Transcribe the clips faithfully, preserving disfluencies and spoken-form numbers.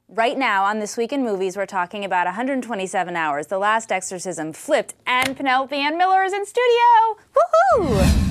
Right now on This Week in Movies, we're talking about one hundred twenty-seven hours, The Last Exorcism, Flipped, and Penelope Ann Miller is in studio. Woohoo!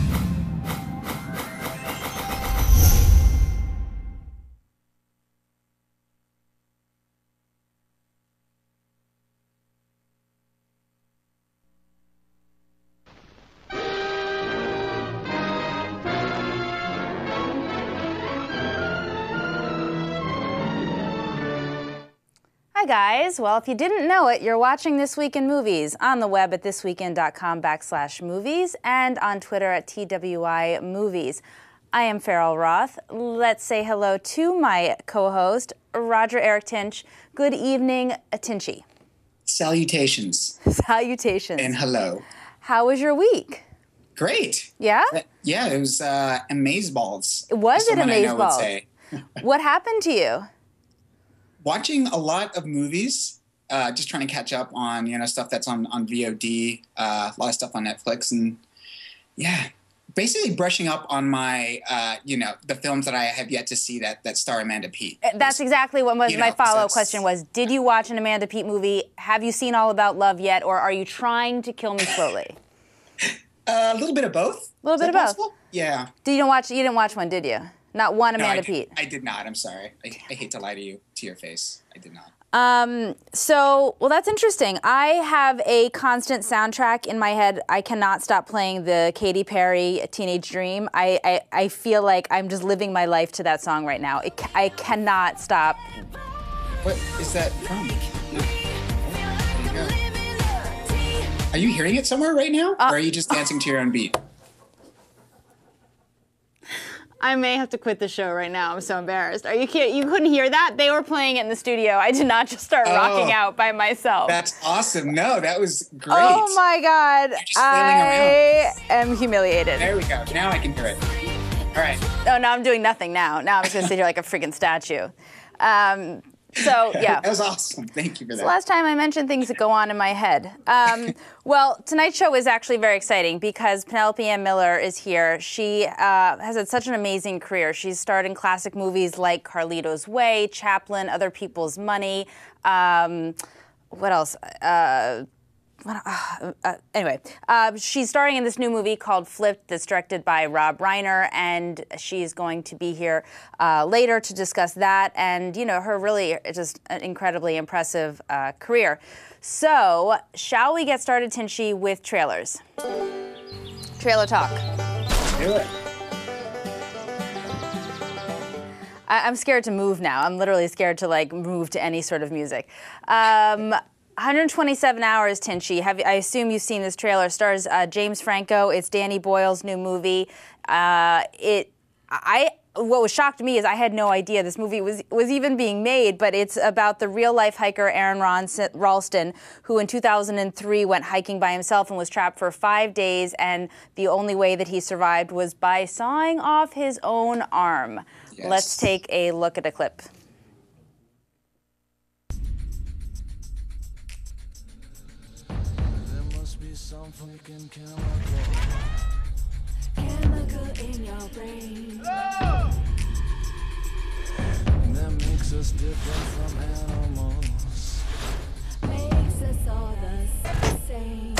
Hi guys, well if you didn't know it, you're watching This Week in Movies on the web at thisweekend.com backslash movies and on Twitter at T W I Movies. I am Farrell Roth. Let's say hello to my co-host, Roger Eric Tinch. Good evening, Tinchy. Salutations. Salutations. And hello. How was your week? Great. Yeah? Uh, yeah, it was uh, amazeballs. Was it amazeballs? What happened to you? Watching a lot of movies, uh, just trying to catch up on, you know, stuff that's on, on V O D, uh, a lot of stuff on Netflix, and yeah, basically brushing up on my, uh, you know, the films that I have yet to see that, that star Amanda Peet. That's exactly what was you my know, follow-up question was. Did you watch an Amanda Peet movie? Have you seen All About Love yet, or are you trying to kill me slowly? uh, a little bit of both. A little bit of possible? both? Yeah. Did you watch, you didn't watch one, did you? Not one Amanda no, I, Peet. I did not. I'm sorry. I, I hate to lie to you, to your face. I did not. Um, so, well, that's interesting. I have a constant soundtrack in my head. I cannot stop playing the Katy Perry Teenage Dream. I, I, I feel like I'm just living my life to that song right now. It, I cannot stop. What is that from? There you go. Are you hearing it somewhere right now? Uh, or are you just dancing to your own beat? I may have to quit the show right now. I'm so embarrassed. Are you kidding? You couldn't hear that? They were playing it in the studio. I did not just start oh, rocking out by myself. That's awesome. No, that was great. Oh my God. You're just I am humiliated. There we go. Now I can hear it. All right. Oh, no, I'm doing nothing now. Now I'm just going to sit here like a freaking statue. Um, so, yeah. That was awesome. Thank you for that. It's the last time I mentioned things that go on in my head. Um, well, tonight's show is actually very exciting because Penelope Ann Miller is here. She uh, has had such an amazing career. She's starred in classic movies like Carlito's Way, Chaplin, Other People's Money. Um, what else? Uh, what, uh, uh, anyway, uh, she's starring in this new movie called Flipped that's directed by Rob Reiner, and she's going to be here uh, later to discuss that and, you know, her really just an incredibly impressive uh, career. So, shall we get started, Tinchy, with trailers? Trailer talk. Do it. I I'm scared to move now. I'm literally scared to, like, move to any sort of music. Um, one hundred twenty-seven hours, Tinchy. Have, I assume you've seen this trailer. Stars uh, James Franco. It's Danny Boyle's new movie. Uh, it, I, what was shocked to me is I had no idea this movie was was even being made. But it's about the real-life hiker Aaron Ronson, Ralston, who in two thousand three went hiking by himself and was trapped for five days. And the only way that he survived was by sawing off his own arm. Yes. Let's take a look at a clip. Chemical in your brain. Oh! That makes us different from animals. Makes us all the same.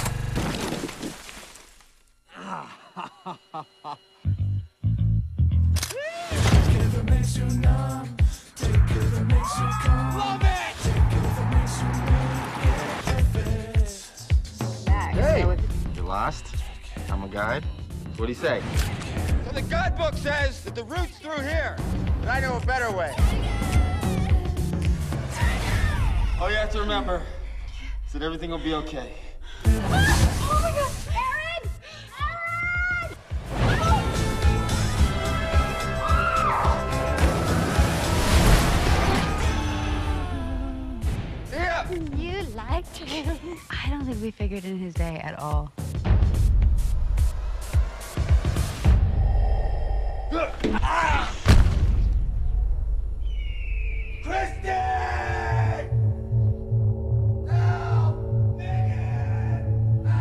Take it that makes you numb. Take it that makes you calm. Love it! Take it that makes you make it fit. Hey, you lost? I'm a guide. What do you say? So the guidebook says that the route's through here, but I know a better way. All you have to remember is that everything will be okay. Oh my God, Aaron! Aaron! Yeah. You liked him. I don't think we figured in his day at all. Ah! Kristen! No! Megan!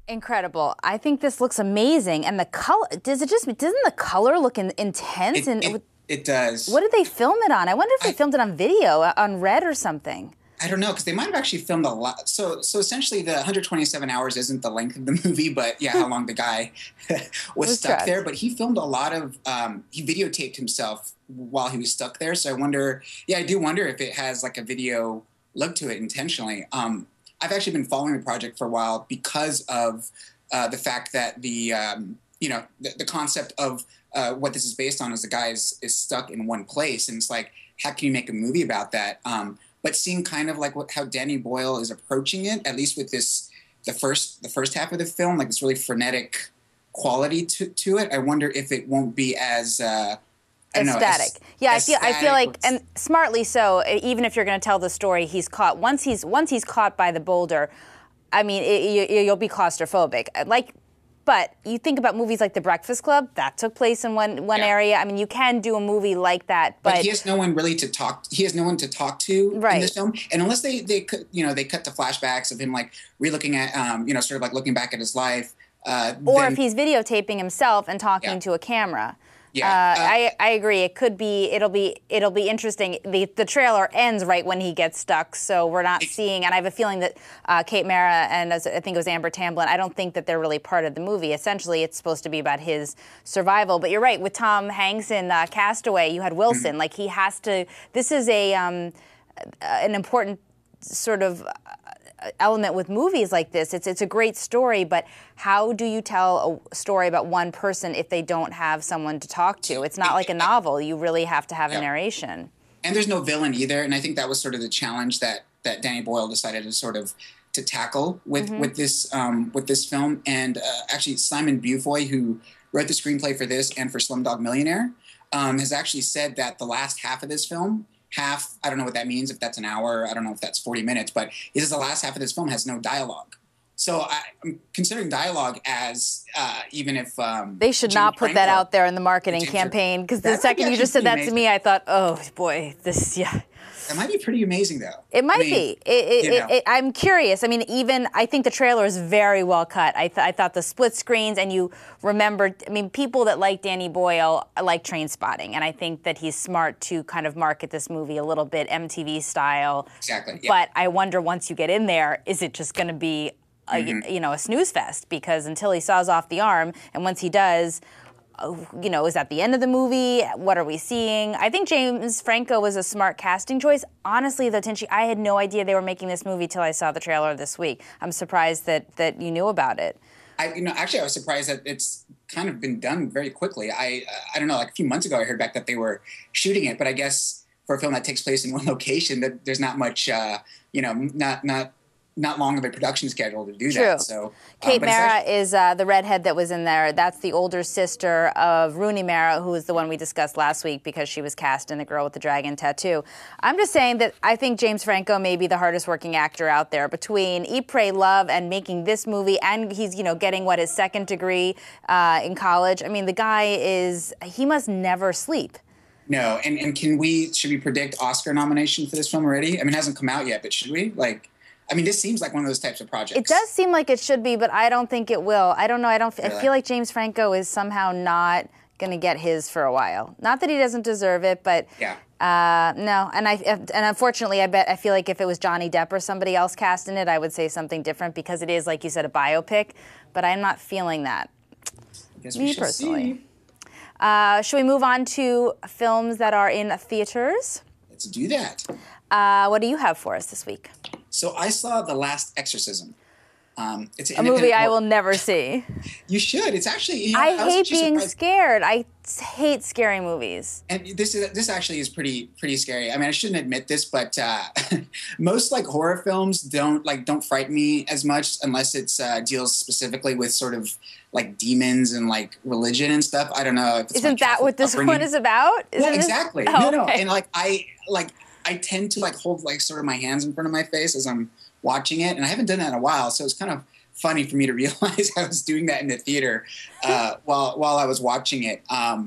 Incredible. I think this looks amazing. And the color, does it just, doesn't the color look in, intense? It, and it, it does. What did they film it on? I wonder if they I, filmed it on video, on red or something. I don't know, because they might have actually filmed a lot. So so essentially the one hundred twenty-seven hours isn't the length of the movie, but yeah, how long the guy was, was stuck trapped. there. But he filmed a lot of, um, he videotaped himself while he was stuck there. So I wonder, yeah, I do wonder if it has like a video look to it intentionally. Um, I've actually been following the project for a while because of uh, the fact that the, um, you know, the, the concept of uh, what this is based on is the guy is, is stuck in one place. And it's like, how can you make a movie about that? Um, But seeing kind of like what, how Danny Boyle is approaching it, at least with this, the first the first half of the film, like this really frenetic quality to, to it. I wonder if it won't be as uh, I don't ecstatic. Know, as, yeah, as I feel I feel like, and smartly so. Even if you're going to tell the story, he's caught once he's once he's caught by the boulder. I mean, it, you, you'll be claustrophobic. Like. But you think about movies like The Breakfast Club, that took place in one one yeah. area. I mean, you can do a movie like that, but, but he has no one really to talk. He has no one to talk to right. in this film, and unless they they you know they cut to flashbacks of him like relooking at um, you know sort of like looking back at his life, uh, or then, if he's videotaping himself and talking yeah. to a camera. Yeah, uh, uh, I I agree. It could be. It'll be. It'll be interesting. the The trailer ends right when he gets stuck, so we're not seeing. And I have a feeling that uh, Kate Mara and as, I think it was Amber Tamblyn. I don't think that they're really part of the movie. Essentially, it's supposed to be about his survival. But you're right. With Tom Hanks in uh, Castaway, you had Wilson. Mm-hmm. Like he has to. This is a um, an important sort of element with movies like this. It's it's a great story, but how do you tell a story about one person if they don't have someone to talk to? It's not like a novel. You really have to have yeah. a narration. And there's no villain either, and I think that was sort of the challenge that that Danny Boyle decided to sort of to tackle with mm-hmm. with this um, with this film. And uh, actually, Simon Beaufoy, who wrote the screenplay for this and for Slumdog Millionaire, um, has actually said that the last half of this film half, I don't know what that means, if that's an hour, I don't know if that's forty minutes, but he says the last half of this film has no dialogue. So I, I'm considering dialogue as, uh, even if... Um, they should James not put Franco, that out there in the marketing James campaign, because the second you just said that amazing. to me, I thought, oh, boy, this, yeah. That might be pretty amazing, though. It might I mean, be. It, it, you know. it, it, I'm curious. I mean, even, I think the trailer is very well cut. I, th- I thought the split screens, and you remembered, I mean, people that like Danny Boyle like Trainspotting, and I think that he's smart to kind of market this movie a little bit M T V style. Exactly. Yeah. But I wonder, once you get in there, is it just going to be, a, mm-hmm. you know, a snooze fest? Because until he saws off the arm, and once he does, you know, is that the end of the movie? What are we seeing? I think James Franco was a smart casting choice. Honestly, though, Tinchi, I had no idea they were making this movie till I saw the trailer this week. I'm surprised that that you knew about it. I, you know, actually, I was surprised that it's kind of been done very quickly. I, uh, I don't know, like a few months ago, I heard back that they were shooting it, but I guess for a film that takes place in one location, that there's not much, uh, you know, not not. not long of a production schedule to do True. that. So, Kate um, Mara actually- is uh, the redhead that was in there. That's the older sister of Rooney Mara, who was the one we discussed last week because she was cast in The Girl with the Dragon Tattoo. I'm just saying that I think James Franco may be the hardest working actor out there between Eat, Pray, Love and making this movie, and he's, you know, getting, what, his second degree uh, in college. I mean, the guy is, he must never sleep. No, and, and can we, should we predict Oscar nomination for this film already? I mean, it hasn't come out yet, but should we? Like... I mean, this seems like one of those types of projects. It does seem like it should be, but I don't think it will. I don't know. I don't. Really? I feel like James Franco is somehow not going to get his for a while. Not that he doesn't deserve it, but yeah. Uh, no. And I and unfortunately, I bet I feel like if it was Johnny Depp or somebody else cast in it, I would say something different because it is, like you said, a biopic. But I'm not feeling that. I guess Me we should personally. See. Uh, should we move on to films that are in theaters? Let's do that. Uh, what do you have for us this week? So I saw The Last Exorcism. Um, it's a movie I will never see. You should. It's actually. You know, I, I hate being surprised. scared. I hate scary movies. And this is this actually is pretty pretty scary. I mean, I shouldn't admit this, but uh, most like horror films don't like don't frighten me as much unless it's uh, deals specifically with sort of like demons and like religion and stuff. I don't know. If it's Isn't that what this upbringing. one is about? Isn't well, this... exactly. Oh, no, okay. no. And like I like. I tend to like hold like sort of my hands in front of my face as I'm watching it, and I haven't done that in a while, so it's kind of funny for me to realize I was doing that in the theater uh, while while I was watching it. Um,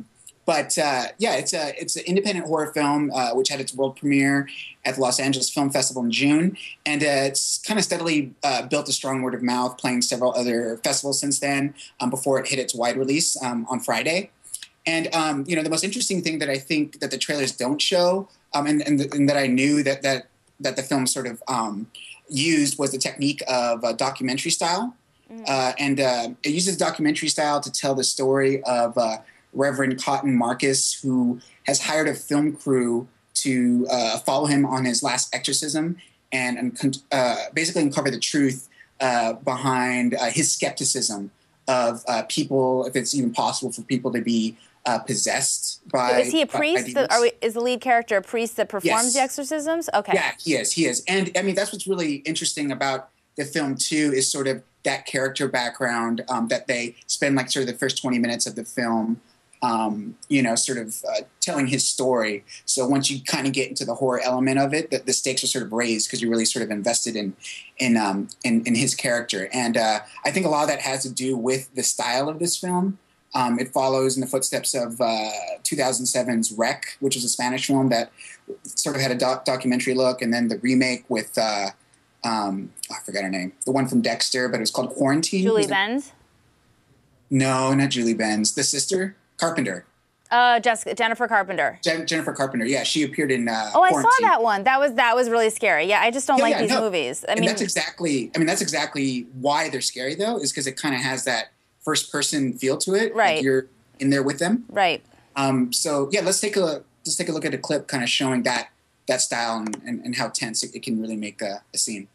but uh, yeah, it's a it's an independent horror film uh, which had its world premiere at the Los Angeles Film Festival in June, and uh, it's kind of steadily uh, built a strong word of mouth, playing several other festivals since then. Um, before it hit its wide release um, on Friday, and um, you know the most interesting thing that I think that the trailers don't show, um, and, and, and that I knew that that that the film sort of um, used was the technique of uh, documentary style, mm. uh, and uh, it uses documentary style to tell the story of Uh, Reverend Cotton Marcus, who has hired a film crew to uh, follow him on his last exorcism and, and uh, basically uncover the truth uh, behind uh, his skepticism of uh, people, if it's even possible for people to be uh, possessed by. Is he a priest? The, are we, is the lead character a priest that performs yes. the exorcisms? Okay. Yeah, he is. He is. And I mean, that's what's really interesting about the film, too, is sort of that character background um, that they spend like sort of the first twenty minutes of the film Um, you know, sort of uh, telling his story. So once you kind of get into the horror element of it, the, the stakes are sort of raised because you're really sort of invested in in um, in, in his character. And uh, I think a lot of that has to do with the style of this film. Um, it follows in the footsteps of uh, two thousand seven's Wreck, which is a Spanish film that sort of had a doc- documentary look, and then the remake with uh, um, oh, I forgot her name, the one from Dexter, but it was called Quarantine. Julie Benz? No, not Julie Benz. The sister. Carpenter. Uh, Jessica, Jennifer Carpenter. Jen, Jennifer Carpenter. Yeah, she appeared in. Uh, oh, I Quarantine. saw that one. That was that was really scary. Yeah, I just don't yeah, like yeah, these no. movies. I and mean, that's exactly. I mean, that's exactly why they're scary, though, is because it kind of has that first-person feel to it. Right. Like you're in there with them. Right. Um. So yeah, let's take a let's take a look at a clip, kind of showing that that style and, and, and how tense it, it can really make a, a scene.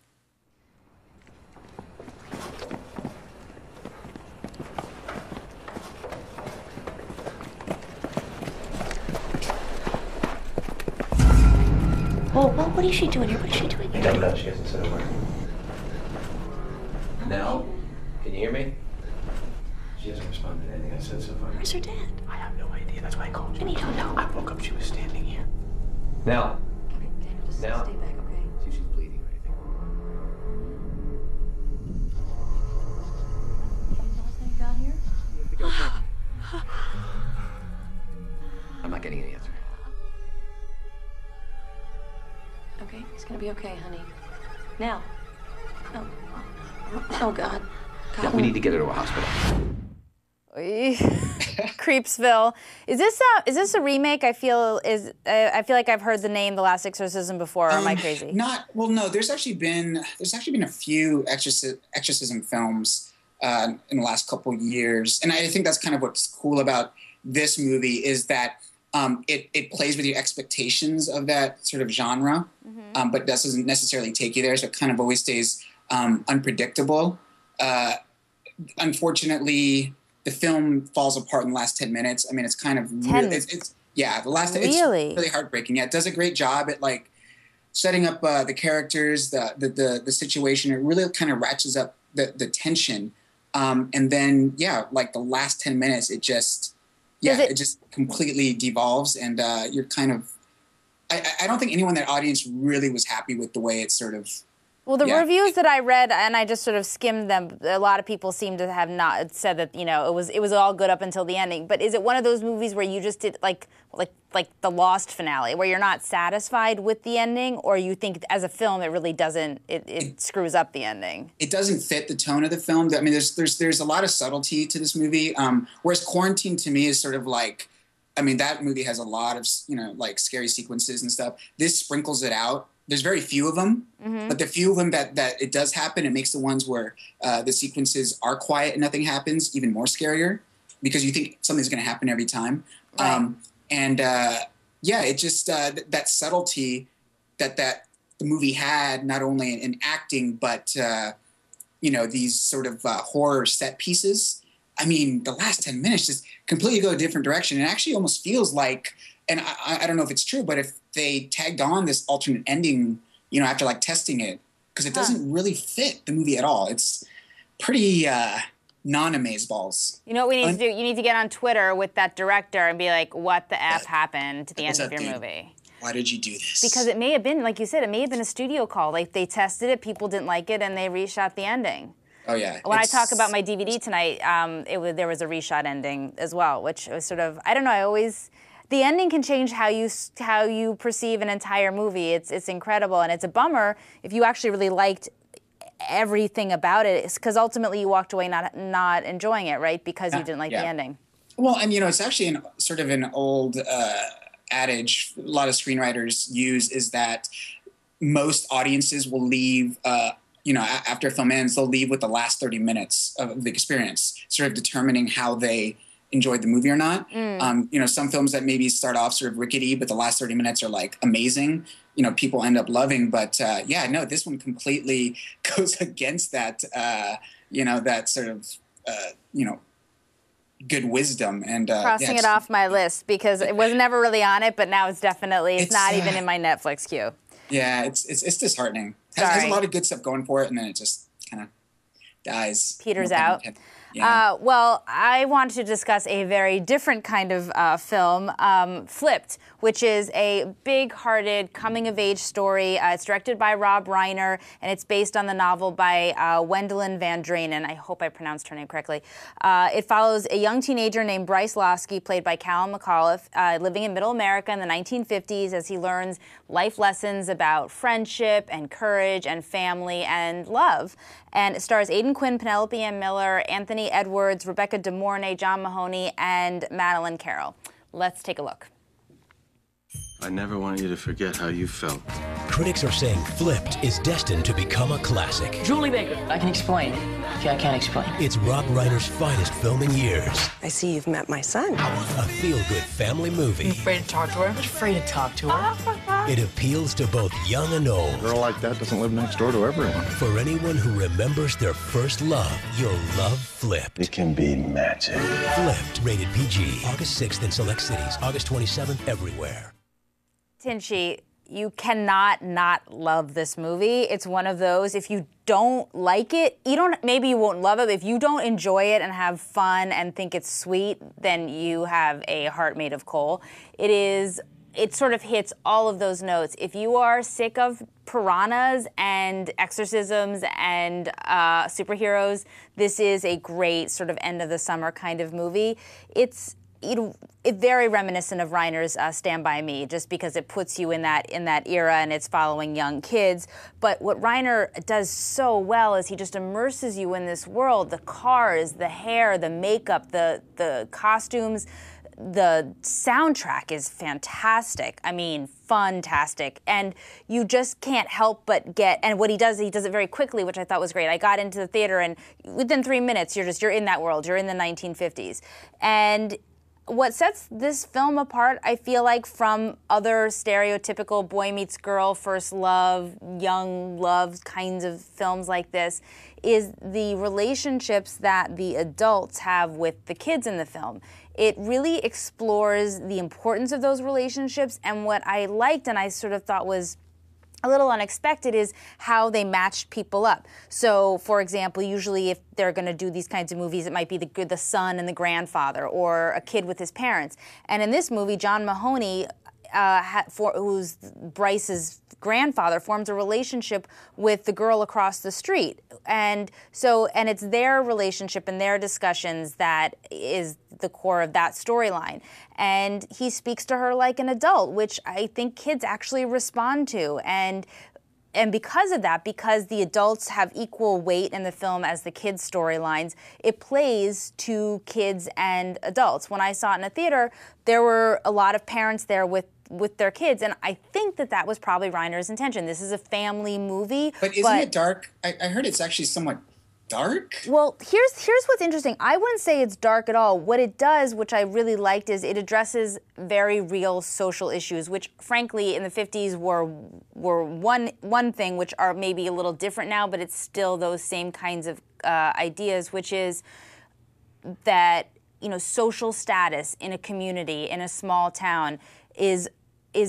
Oh, well, what is she doing here? What is she doing here? No, no, she hasn't said a word. Nell, can you hear me? She hasn't responded to anything I said so far. Where's her dad? I have no idea. That's why I called you. And you don't know. I woke up, she was standing here. Nell. Daniel, just Now- stay back, okay? See if she's bleeding or anything. Can you tell us how you got here? You have to go home. I'm not getting any answer. Okay, it's gonna be okay, honey. Now. Oh, oh God. Yeah, we need to get her to a hospital. Creepsville. Is this a is this a remake? I feel is uh, I feel like I've heard the name The Last Exorcism before. Or am I Um, crazy? Not well. No, there's actually been there's actually been a few exorcism, exorcism films uh, in the last couple years, and I think that's kind of what's cool about this movie is that um, it it plays with your expectations of that sort of genre, Mm-hmm. um, but doesn't necessarily take you there. So it kind of always stays um, unpredictable. Uh, unfortunately, the film falls apart in the last ten minutes. I mean, it's kind of ten really, it's, it's yeah, the last Really? it's really heartbreaking. Yeah, it does a great job at like setting up uh, the characters, the, the the the situation. It really kind of ratchets up the the tension, um, and then yeah, like the last ten minutes, it just yeah, Does it- it, just completely devolves, and uh, you're kind of. I, I don't think anyone in that audience really was happy with the way it sort of. Well, the Yeah. reviews that I read, and I just sort of skimmed them, a lot of people seem to have not said that, you know, it was it was all good up until the ending. But is it one of those movies where you just did like like like the Lost finale, where you're not satisfied with the ending, or you think as a film it really doesn't, it, it screws up the ending? It doesn't fit the tone of the film. I mean, there's there's there's a lot of subtlety to this movie. Um, whereas Quarantine to me is sort of like, I mean, that movie has a lot of, you know, like scary sequences and stuff. This sprinkles it out. There's very few of them, Mm-hmm. but the few of them that, that it does happen, it makes the ones where uh, the sequences are quiet and nothing happens even more scarier because you think something's going to happen every time. Right. Um, and uh, yeah, it just uh, th- that subtlety that that the movie had, not only in, in acting, but uh, you know, these sort of uh, horror set pieces. I mean, the last ten minutes just completely go a different direction. It actually almost feels like, and I, I don't know if it's true, but if they tagged on this alternate ending, you know, after like testing it, because it doesn't really fit the movie at all. It's pretty uh, non-amazeballs. You know what we need Un- to do? You need to get on Twitter with that director and be like, what the F Yeah. happened to the What's end of up, your dude? movie? Why did you do this? Because it may have been, like you said, it may have been a studio call. Like they tested it, people didn't like it, and they reshot the ending. Oh yeah. When It's- I talk about my D V D tonight, um, it was, there was a reshot ending as well, which was sort of, I don't know, I always, the ending can change how you how you perceive an entire movie. It's it's incredible, and it's a bummer if you actually really liked everything about it, because ultimately you walked away not not enjoying it, right? Because you didn't like yeah. the ending. Well, and you know, it's actually an, sort of an old uh, adage a lot of screenwriters use, is that most audiences will leave, uh, you know, a- after a film ends, they'll leave with the last thirty minutes of the experience, sort of determining how they enjoyed the movie or not. Mm. Um, you know, some films that maybe start off sort of rickety, but the last thirty minutes are like amazing, you know, people end up loving. But uh, yeah, no, this one completely goes against that, uh, you know, that sort of, uh, you know, good wisdom. And uh, Crossing yeah, it off my list because it was never really on it, but now it's definitely, it's, It's, not uh, even in my Netflix queue. Yeah, it's it's, it's disheartening. It has, has a Sorry. lot of good stuff going for it, and then it just kind of dies. Peters No pun out. intended. Yeah. Uh, well, I wanted to discuss a very different kind of uh, film, um, Flipped, which is a big-hearted coming-of-age story. Uh, it's directed by Rob Reiner, and it's based on the novel by uh, Wendelin Van Draanen. I hope I pronounced her name correctly. Uh, it follows a young teenager named Bryce Losky, played by Callum McAuliffe, uh, living in Middle America in the nineteen fifties as he learns life lessons about friendship and courage and family and love. And it stars Aidan Quinn, Penelope Ann Miller, Anthony Edwards, Rebecca De Mornay, John Mahoney, and Madeline Carroll. Let's take a look. I never want you to forget how you felt. Critics are saying Flipped is destined to become a classic. Julie Baker, I can explain. Okay, I can't explain. It's Rob Reiner's finest film in years. I see you've met my son. A feel-good family movie. Afraid to talk to her? I'm afraid to talk to her. It appeals to both young and old. A girl like that doesn't live next door to everyone. For anyone who remembers their first love, you'll love Flipped. It can be magic. Flipped, rated P G. August sixth in select cities. August twenty-seventh everywhere. Tinchi, you cannot not love this movie. It's one of those, if you don't like it, you don't, maybe you won't love it, but if you don't enjoy it and have fun and think it's sweet, then you have a heart made of coal. It is, it sort of hits all of those notes. If you are sick of piranhas and exorcisms and uh, superheroes, this is a great sort of end of the summer kind of movie. It's, It, it very reminiscent of Reiner's uh, Stand By Me, just because it puts you in that in that era and it's following young kids. But what Reiner does so well is he just immerses you in this world. The cars, the hair, the makeup, the the costumes, the soundtrack is fantastic. I mean, fantastic. And you just can't help but get, and what he does, he does it very quickly, which I thought was great. I got into the theater and within three minutes, you're just, you're in that world. You're in the nineteen fifties. And what sets this film apart, I feel like, from other stereotypical boy meets girl, first love, young love kinds of films like this, is the relationships that the adults have with the kids in the film. It really explores the importance of those relationships, and what I liked and I sort of thought was a little unexpected is how they matched people up. So, for example, usually if they're going to do these kinds of movies, it might be the the son and the grandfather, or a kid with his parents. And in this movie, John Mahoney, uh, ha, for, who's Bryce's grandfather, forms a relationship with the girl across the street. And so, and it's their relationship and their discussions that is the core of that storyline. And he speaks to her like an adult, which I think kids actually respond to. And And because of that, because the adults have equal weight in the film as the kids' storylines, it plays to kids and adults. When I saw it in a theater, there were a lot of parents there with with their kids, and I think that that was probably Reiner's intention. This is a family movie. But isn't but, it dark? I, I heard it's actually somewhat dark. Well, here's here's what's interesting. I wouldn't say it's dark at all. What it does, which I really liked, is it addresses very real social issues, which frankly in the fifties were were one one thing, which are maybe a little different now, but it's still those same kinds of uh, ideas, which is that, you know, social status in a community, in a small town, is is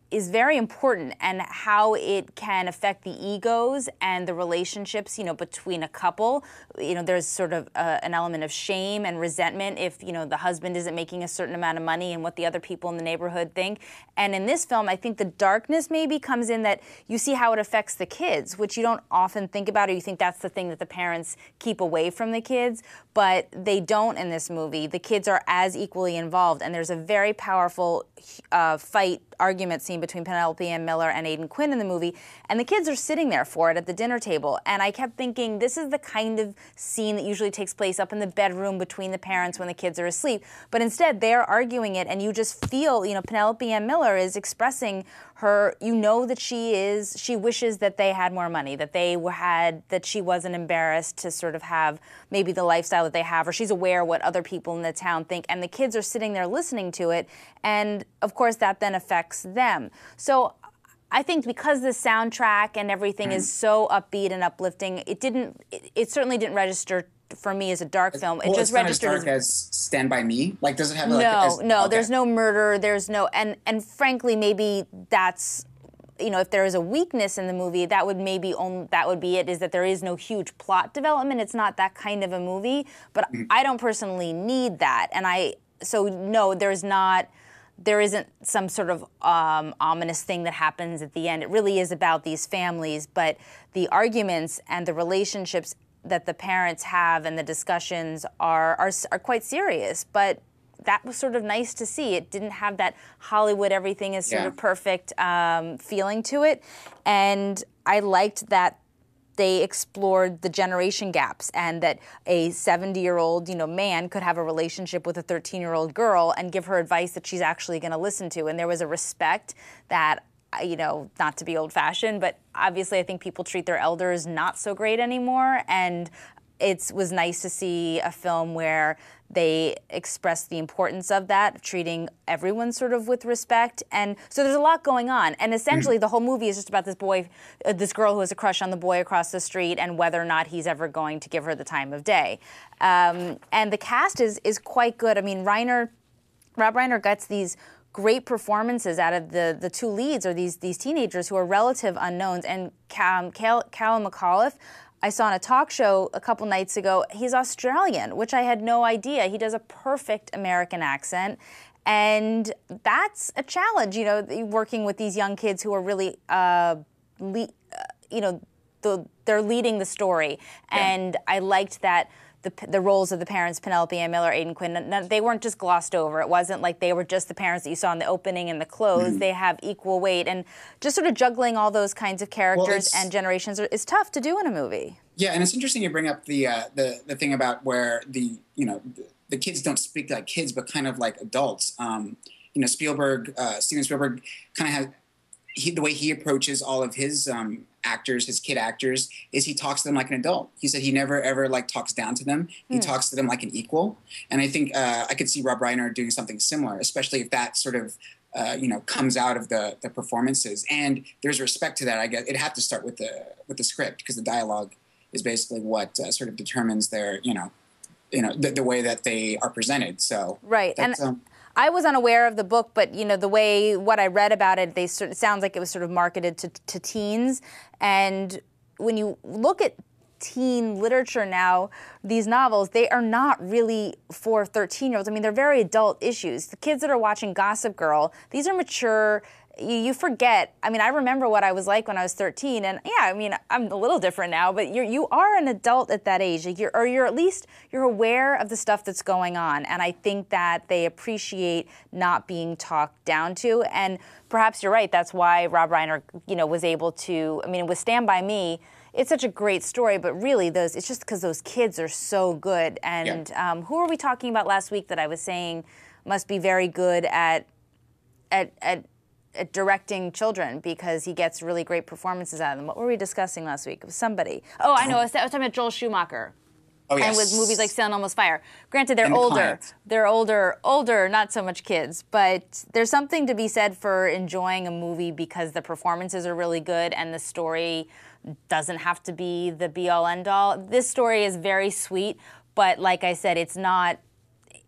is very important, and how it can affect the egos and the relationships, you know, between a couple. You know, there's sort of uh, an element of shame and resentment if, you know, the husband isn't making a certain amount of money and what the other people in the neighborhood think. And in this film, I think the darkness maybe comes in that you see how it affects the kids, which you don't often think about, or you think that's the thing that the parents keep away from the kids, but they don't in this movie. The kids are as equally involved, and there's a very powerful uh, fight argument scene between Penelope and Miller and Aidan Quinn in the movie, and the kids are sitting there for it at the dinner table. And I kept thinking, this is the kind of scene that usually takes place up in the bedroom between the parents when the kids are asleep. But instead, they're arguing it, and you just feel, you know, Penelope Ann Miller is expressing her, you know that she is, she wishes that they had more money, that they were had, that she wasn't embarrassed to sort of have maybe the lifestyle that they have, or she's aware what other people in the town think, and the kids are sitting there listening to it, and of course that then affects them. So I think because the soundtrack and everything is so upbeat and uplifting, it didn't, it, it certainly didn't register for me as a dark film. It well, just it's not registered as dark as, as Stand By Me? Like, does it have like... No, as, no, okay. There's no murder, there's no... And, and frankly, maybe that's... You know, if there is a weakness in the movie, that would maybe only, that would be it, is that there is no huge plot development. It's not that kind of a movie. But mm-hmm. I don't personally need that. And I... So, no, there's not... There isn't some sort of um, ominous thing that happens at the end. It really is about these families, but the arguments and the relationships that the parents have and the discussions are, are are quite serious. But that was sort of nice to see. It didn't have that Hollywood, everything is sort yeah. of perfect um, feeling to it. And I liked that they explored the generation gaps, and that a seventy-year-old, you know, man could have a relationship with a thirteen-year-old girl and give her advice that she's actually going to listen to. And there was a respect that, you know, not to be old-fashioned, but obviously I think people treat their elders not so great anymore. And it was nice to see a film where they expressed the importance of that, of treating everyone sort of with respect. And so there's a lot going on. And essentially, mm. the whole movie is just about this boy, uh, this girl who has a crush on the boy across the street, and whether or not he's ever going to give her the time of day. Um, and the cast is is quite good. I mean, Reiner, Rob Reiner gets these great performances out of the the two leads, or these these teenagers who are relative unknowns. And Cal, Cal, Callum McAuliffe, I saw on a talk show a couple nights ago, he's Australian, which I had no idea. He does a perfect American accent. And that's a challenge, you know, working with these young kids who are really, uh, le- uh, you know, the, they're leading the story. Yeah. And I liked that the, the roles of the parents, Penelope Ann Miller, Aidan Quinn, none, they weren't just glossed over. It wasn't like they were just the parents that you saw in the opening and the close. Mm-hmm. They have equal weight. And just sort of juggling all those kinds of characters well, and generations are, is tough to do in a movie. Yeah, and it's interesting you bring up the uh, the the thing about where the, you know, the, the kids don't speak like kids, but kind of like adults. Um, you know, Spielberg, uh, Steven Spielberg kind of has, he, the way he approaches all of his um, actors, his kid actors, is he talks to them like an adult. He said he never ever like talks down to them. He mm. talks to them like an equal. And I think uh, I could see Rob Reiner doing something similar, especially if that sort of uh, you know, comes out of the the performances. And there's respect to that. I guess it had to start with the with the script, because the dialogue is basically what uh, sort of determines their, you know, you know, the, the way that they are presented. So right, and um, I was unaware of the book, but you know, the way what I read about it, they sort of, it sounds like it was sort of marketed to, to teens. And when you look at teen literature now, these novels, they are not really for thirteen-year-olds. I mean, they're very adult issues. The kids that are watching Gossip Girl, these are mature. You forget, I mean, I remember what I was like when I was thirteen, and yeah, I mean, I'm a little different now, but you're, you are an adult at that age, you're, or you're at least, you're aware of the stuff that's going on, and I think that they appreciate not being talked down to, and perhaps you're right, that's why Rob Reiner, you know, was able to, I mean, with Stand By Me, it's such a great story, but really, those it's just because those kids are so good, and yeah. um, who were we talking about last week that I was saying must be very good at, at, at, at directing children, because he gets really great performances out of them. What were we discussing last week? It was somebody. Oh, I know. I was, I was talking about Joel Schumacher. Oh, yes. And with movies like Sailing Almost Fire. Granted, they're And the older. Client. They're older, older, not so much kids. But there's something to be said for enjoying a movie because the performances are really good and the story doesn't have to be the be-all, end-all. This story is very sweet, but like I said, it's not...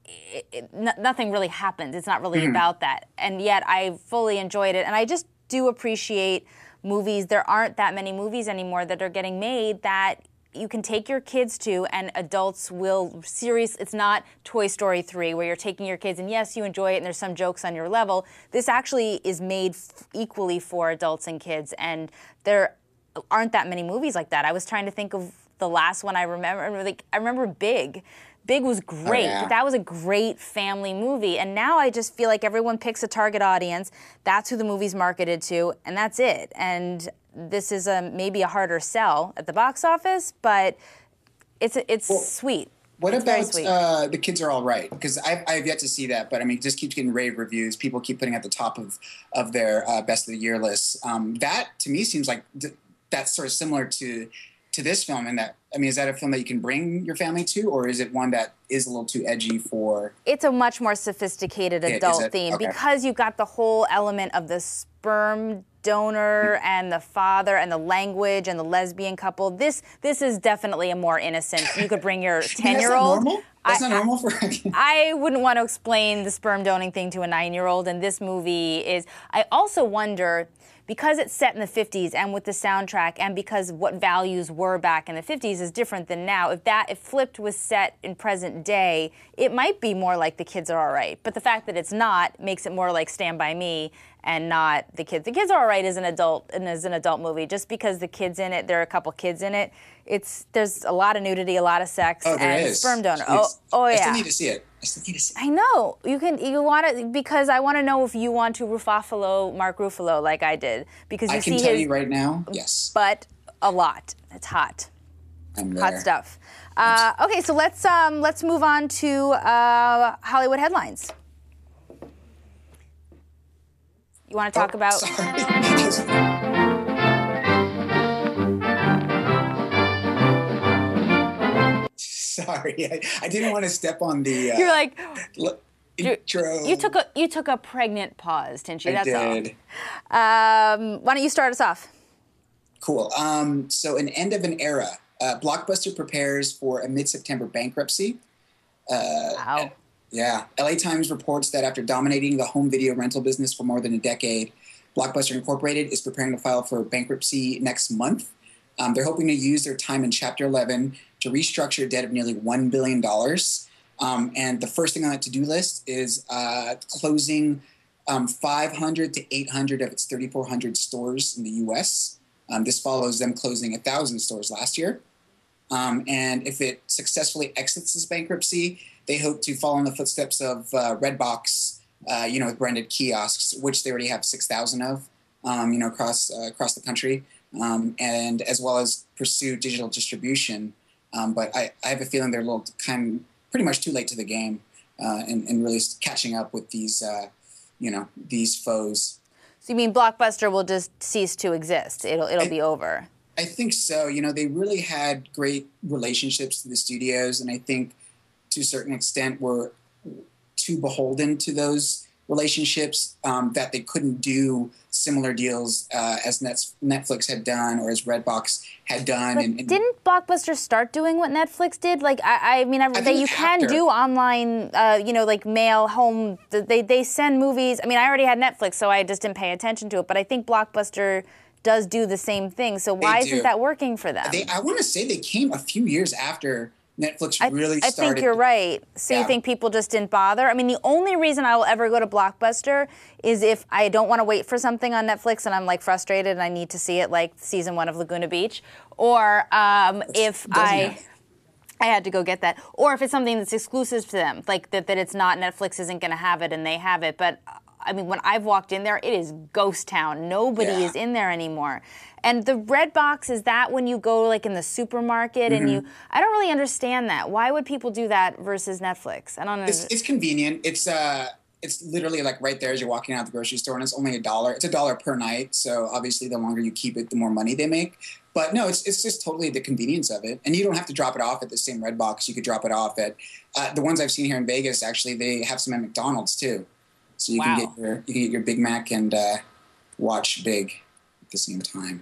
it, it, n nothing really happens. It's not really Mm-hmm. about that. And yet I fully enjoyed it. And I just do appreciate movies. There aren't that many movies anymore that are getting made that you can take your kids to, and adults will serious. It's not Toy Story three where you're taking your kids and yes, you enjoy it and there's some jokes on your level. This actually is made f equally for adults and kids, and there aren't that many movies like that. I was trying to think of the last one I remember. Like I remember Big. Big was great. Oh, yeah. That was a great family movie, and now I just feel like everyone picks a target audience. That's who the movie's marketed to, and that's it. And this is a maybe a harder sell at the box office, but it's it's Well, sweet. What It's very about sweet. uh, The Kids Are All Right? Because I've, I've yet to see that, but I mean, it just keeps getting rave reviews. People keep putting it at the top of, of their uh, best of the year lists. Um, that, to me, seems like th that's sort of similar to to this film. And that, I mean, is that a film that you can bring your family to, or is it one that is a little too edgy for? It's a much more sophisticated Is adult it? theme Okay. because you've got the whole element of the sperm donor and the father and the language and the lesbian couple. This this is definitely a more innocent. You could bring your ten-year-old. That's not normal? That's not normal for... I wouldn't want to explain the sperm donating thing to a nine-year-old, and this movie is... I also wonder, because it's set in the fifties and with the soundtrack and because what values were back in the fifties is different than now, if that, if Flipped was set in present day, it might be more like The Kids Are All Right. But the fact that it's not makes it more like Stand By Me and not The Kids. The Kids Are All Right is an adult, and is an adult movie. Just because the kids in it, there are a couple kids in it, it's, there's a lot of nudity, a lot of sex, Oh, there and is. sperm donor. I Oh, still- oh I yeah. still need to see it. I still need to see it. I know. You can. You want to because I want to know if you want to Ruffalo Mark Ruffalo like I did because you I can see tell his you right now, yes. butt a lot. It's hot. I'm Hot there. stuff. Uh, okay, so let's um, let's move on to uh, Hollywood headlines. You want to talk Oh, about? Sorry. Sorry, I, I didn't want to step on the. Uh, You're like. l- You, intro. you took a you took a pregnant pause, didn't you? I That's did. all. Um, why don't you start us off? Cool. Um, so, an end of an era. Uh, Blockbuster prepares for a mid-September bankruptcy. Uh, Wow. Yeah. L A Times reports that after dominating the home video rental business for more than a decade, Blockbuster Incorporated is preparing to file for bankruptcy next month. Um, they're hoping to use their time in Chapter eleven to restructure a debt of nearly one billion dollars. Um, and the first thing on that to-do list is uh, closing um, five hundred to eight hundred of its thirty-four hundred stores in the U S. Um, this follows them closing one thousand stores last year. Um, and if it successfully exits this bankruptcy, they hope to follow in the footsteps of uh, Redbox, uh, you know, with branded kiosks, which they already have six thousand of, um, you know, across uh, across the country, um, and as well as pursue digital distribution. Um, but I, I have a feeling they're a little kind, pretty much too late to the game, uh, and, and really catching up with these, uh, you know, these foes. So you mean Blockbuster will just cease to exist? It'll it'll I, be over. I think so. You know, they really had great relationships to the studios, and I think to a certain extent were too beholden to those relationships um, that they couldn't do similar deals uh, as Netflix had done or as Redbox had done. But and, and didn't Blockbuster start doing what Netflix did? Like, I, I mean, I, I they, think you it's can after. do online, uh, you know, like mail, home. They they send movies. I mean, I already had Netflix, so I just didn't pay attention to it. But I think Blockbuster does do the same thing. So why They isn't do. that working for them? they, I want to say they came a few years after Netflix I, really I started. think you're right. So Yeah. you think people just didn't bother? I mean, the only reason I will ever go to Blockbuster is if I don't want to wait for something on Netflix and I'm like frustrated and I need to see it, like season one of Laguna Beach, or um, if doesn't I. have- I had to go get that. Or if it's something that's exclusive to them, like that, that it's not, Netflix isn't going to have it and they have it. But I mean, when I've walked in there, it is ghost town. Nobody Yeah. is in there anymore. And the red box, is that when you go like in the supermarket Mm-hmm. and you, I don't really understand that. Why would people do that versus Netflix? I don't know. It's, it's convenient. It's uh, it's literally like right there as you're walking out the grocery store, and it's only a dollar. It's a dollar per night. So obviously, the longer you keep it, the more money they make. But no, it's it's just totally the convenience of it, and you don't have to drop it off at the same red box. You could drop it off at uh, the ones I've seen here in Vegas. Actually, they have some at McDonald's too, so you Wow. can get your you can get your Big Mac and uh, watch Big at the same time.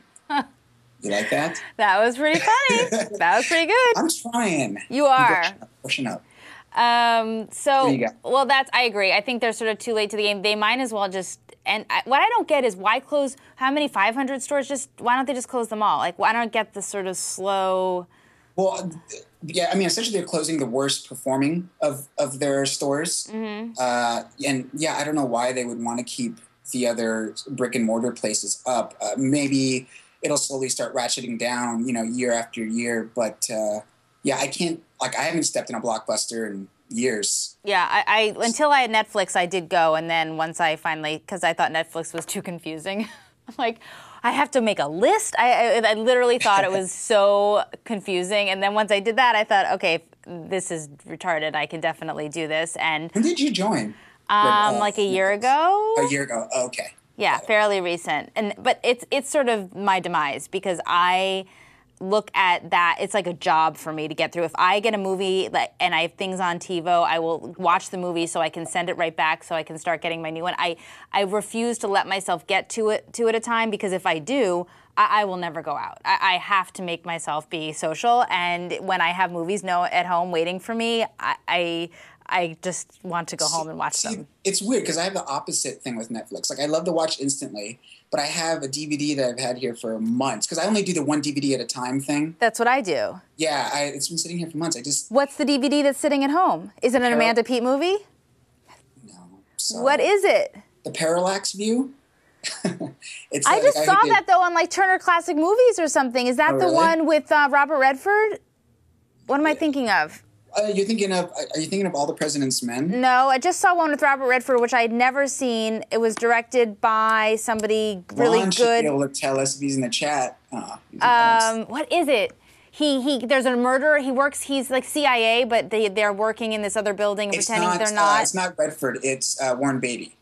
You like that? That was pretty funny. That was pretty good. I'm trying. You are. I'm pushing up. Pushing up. Um, so, There you go. well, that's, I agree. I think they're sort of too late to the game. They might as well just, and I, what I don't get is why close, how many five hundred stores? Just, why don't they just close them all? Like, I don't get the sort of slow. Well, yeah, I mean, essentially they're closing the worst performing of, of their stores. Mm-hmm. Uh, and yeah, I don't know why they would want to keep the other brick and mortar places up. Uh, maybe it'll slowly start ratcheting down, you know, year after year. But uh, yeah, I can't, like, I haven't stepped in a Blockbuster in years. Yeah, I, I until I had Netflix, I did go, and then once I finally, because I thought Netflix was too confusing, I'm like, I have to make a list. I, I, I literally thought it was so confusing, and then once I did that, I thought, okay, this is retarded. I can definitely do this. And when did you join? Um, uh, like a year ago. A year ago. Oh, okay. Yeah, fairly recent. And but it's it's sort of my demise because I look at that, it's like a job for me to get through. If I get a movie like, and I have things on TiVo, I will watch the movie so I can send it right back so I can start getting my new one. I, I refuse to let myself get to it two at a time because if I do, I, I will never go out. I, I have to make myself be social, and when I have movies no at home waiting for me, I, I I just want to go home and watch see, them. It's weird because I have the opposite thing with Netflix. Like, I love to watch instantly, but I have a D V D that I've had here for months because I only do the one D V D at a time thing. That's what I do. Yeah, I, it's been sitting here for months. I just... What's the D V D that's sitting at home? Is it an Par- Amanda Peet movie? No. Sorry. What is it? The Parallax View? it's I like, just I saw did- that, though, on, like, Turner Classic Movies or something. Is that Oh, the really? one with uh, Robert Redford? What am I thinking of? Uh, you're thinking of? Are you thinking of All the President's Men? No, I just saw one with Robert Redford, which I had never seen. It was directed by somebody really Ron should good. be able to tell us if he's in the chat. Oh, Um, what is it? He he. There's a murderer. He works. He's like C I A, but they they're working in this other building, and it's pretending not, they're not. Uh, it's not Redford. It's uh, Warren Beatty.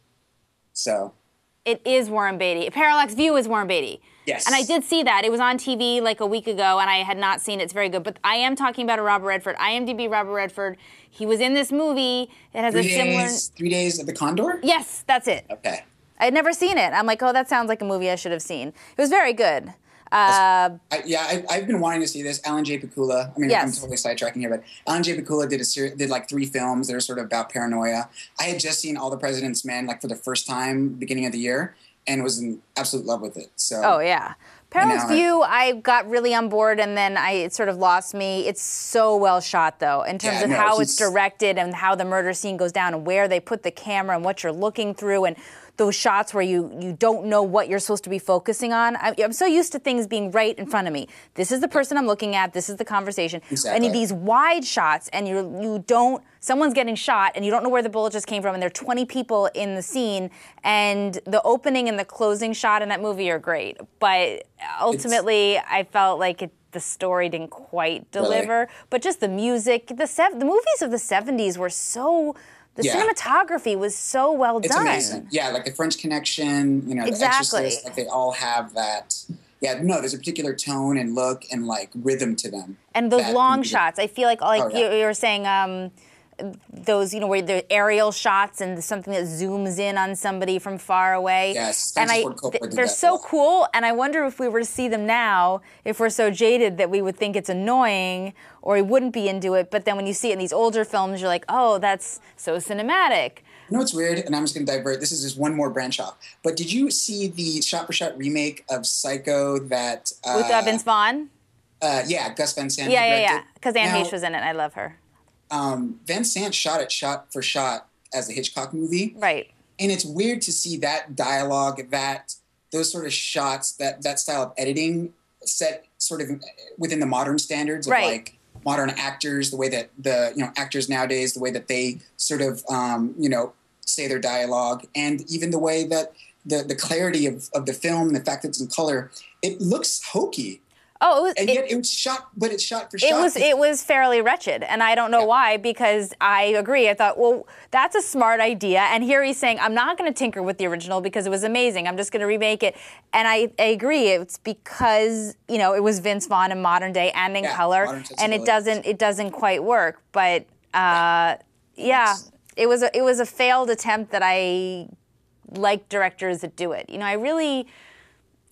So. It is Warren Beatty. Parallax View is Warren Beatty. Yes. And I did see that. It was on T V like a week ago, and I had not seen it. It's very good. But I am talking about a Robert Redford. IMDb Robert Redford. He was in this movie. It has Three a similar. days, three days of the Condor? Yes, that's it. Okay. I had never seen it. I'm like, oh, that sounds like a movie I should have seen. It was very good. Uh, I, yeah, I, I've been wanting to see this. Alan J. Pakula. I mean, Yes. I'm totally sidetracking here, but Alan J. Pakula did a ser- did like three films that are sort of about paranoia. I had just seen All the President's Men like for the first time beginning of the year and was in absolute love with it. So. oh yeah. Parallax now I- View, I got really on board, and then I it sort of lost me. It's so well shot, though, in terms Yeah, of no, how it's he's- directed and how the murder scene goes down and where they put the camera and what you're looking through and those shots where you, you don't know what you're supposed to be focusing on. I, I'm so used to things being right in front of me. This is the person I'm looking at. This is the conversation. Exactly. I need these wide shots, and you you don't. Someone's getting shot, and you don't know where the bullet just came from, and there are twenty people in the scene, and the opening and the closing shot in that movie are great. But ultimately, I felt like it, the story didn't quite deliver. Really? But just the music, the sev- the movies of the seventies were so. The Yeah. cinematography was so well It's done. amazing. Yeah, like the French Connection, you know, Exactly. The Exorcist, like they all have that. Yeah, no, there's a particular tone and look and like rhythm to them. And those that- long shots, I feel like, like Oh, yeah. you, you were saying, um, those, you know, where the aerial shots and something that zooms in on somebody from far away. Yes, and I, Francis Ford Coppola did they're that so well. cool. And I wonder if we were to see them now, if we're so jaded that we would think it's annoying or we wouldn't be into it. But then when you see it in these older films, you're like, oh, that's so cinematic. You know what's weird? And I'm just going to divert. This is just one more branch off. But did you see the shot-for-shot remake of Psycho that... Uh, With uh, Vince Vaughn? Uh, yeah, Gus Van Sant. Yeah, yeah, directed. yeah. Because Anne Now, Heche was in it. I love her. Um, Van Sant shot it shot for shot as a Hitchcock movie. Right. And it's weird to see that dialogue, that those sort of shots, that, that style of editing set sort of within the modern standards of Right. like modern actors, the way that the, you know, actors nowadays, the way that they sort of, um, you know, say their dialogue, and even the way that the, the clarity of, of the film, the fact that it's in color, it looks hokey. Oh, it was, And it, yet it was shot, but it's shot for It shot. was it was fairly wretched, and I don't know Yeah. why, because I agree. I thought, well, that's a smart idea, and here he's saying, I'm not going to tinker with the original because it was amazing. I'm just going to remake it, and I, I agree. It's because, you know, it was Vince Vaughn in modern day and in Yeah, color, modern and it sensibilities. doesn't it doesn't quite work. But uh, yeah, it was a, it was a failed attempt that I like directors that do it. You know, I really.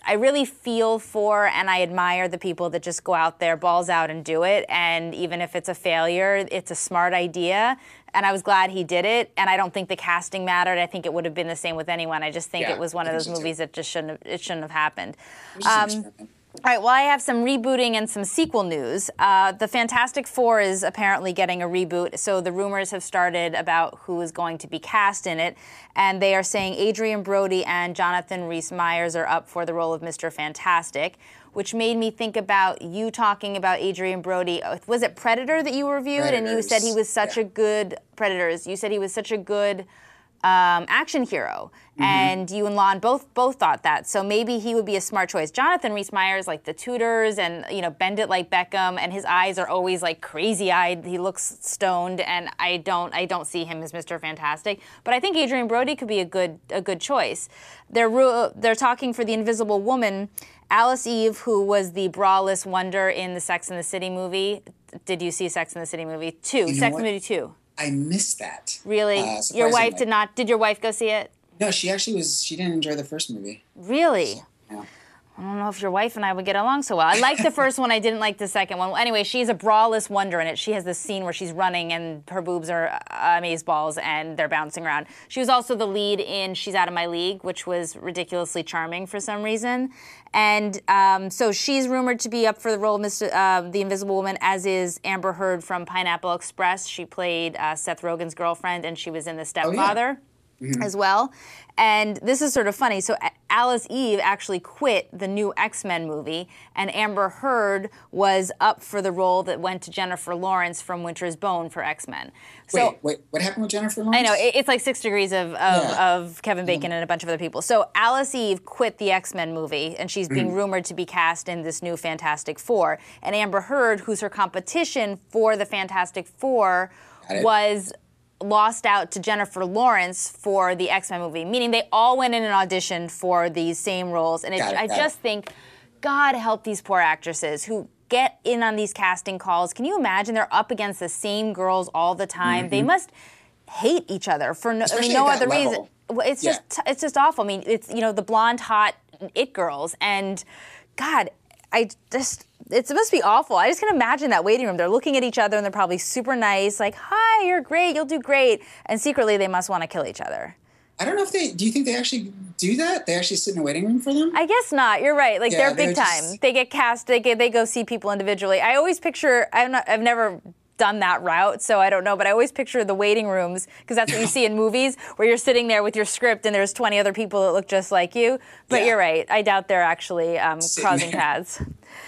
I really feel for and I admire the people that just go out there, balls out, and do it. And even if it's a failure, it's a smart idea. And I was glad he did it. And I don't think the casting mattered. I think it would have been the same with anyone. I just think Yeah, it was one I of think those so, movies too. that just shouldn't have, it shouldn't have happened. It was just an Um, experiment. all right, well, I have some rebooting and some sequel news. Uh, the Fantastic Four is apparently getting a reboot, so the rumors have started about who is going to be cast in it, and they are saying Adrian Brody and Jonathan Rhys-Meyers are up for the role of Mister Fantastic, which made me think about you talking about Adrian Brody. Was it Predator that you reviewed? Predators, And you said he was such yeah. a good, Predators, you said he was such a good um, action hero. Mm-hmm. And you and Lon both both thought that. So maybe he would be a smart choice. Jonathan Rhys-Meyers, like the Tudors and, you know, Bend It Like Beckham, and his eyes are always like crazy-eyed. He looks stoned, and I don't I don't see him as Mister Fantastic. But I think Adrian Brody could be a good a good choice. They're ru- they're talking for the Invisible Woman, Alice Eve, who was the braless wonder in the Sex and the City movie. Did you see Sex and the City movie? Two. You know Sex and what? the City two. I missed that. Really? Uh, Your wife surprisingly. did not. Did your wife go see it? No, she actually was. She didn't enjoy the first movie. Really? Yeah. I don't know if your wife and I would get along so well. I liked the first one. I didn't like the second one. Anyway, she's a braless wonder in it. She has this scene where she's running and her boobs are uh, amazeballs and they're bouncing around. She was also the lead in She's Out of My League, which was ridiculously charming for some reason. And um, so she's rumored to be up for the role of Mister Uh, the Invisible Woman, as is Amber Heard from Pineapple Express. She played uh, Seth Rogen's girlfriend, and she was in The Stepfather. Mm-hmm. As well. And this is sort of funny. So Alice Eve actually quit the new X-Men movie, and Amber Heard was up for the role that went to Jennifer Lawrence from Winter's Bone for X-Men. So, wait, wait, what happened with Jennifer Lawrence? I know, it- it's like six degrees of, of, Yeah. of Kevin Bacon and a bunch of other people. So Alice Eve quit the X-Men movie, and she's being rumored to be cast in this new Fantastic Four. And Amber Heard, who's her competition for the Fantastic Four, Got it. was lost out to Jennifer Lawrence for the X-Men movie, meaning they all went in and auditioned for these same roles. And it, Got it, I got just it. think, God help these poor actresses who get in on these casting calls. Can you imagine they're up against the same girls all the time? They must hate each other for no, I Especially mean, no at that other reason. level. Well, it's Yeah. just it's just awful. I mean, it's, you know, the blonde hot it girls, and God, I just, it must be awful. I just can imagine that waiting room. They're looking at each other and they're probably super nice, like, hi, you're great, you'll do great. And secretly they must want to kill each other. I don't know if they. Do you think they actually do that? They actually sit in a waiting room for them? I guess not. You're right. Like, Yeah, they're they're big just- time. They get cast, they get, they go see people individually. I always picture, I'm not, I've never done that route, so I don't know, but I always picture the waiting rooms, because that's what you see in movies, where you're sitting there with your script and there's twenty other people that look just like you. But Yeah. you're right. I doubt they're actually um, Sitting crossing there. paths.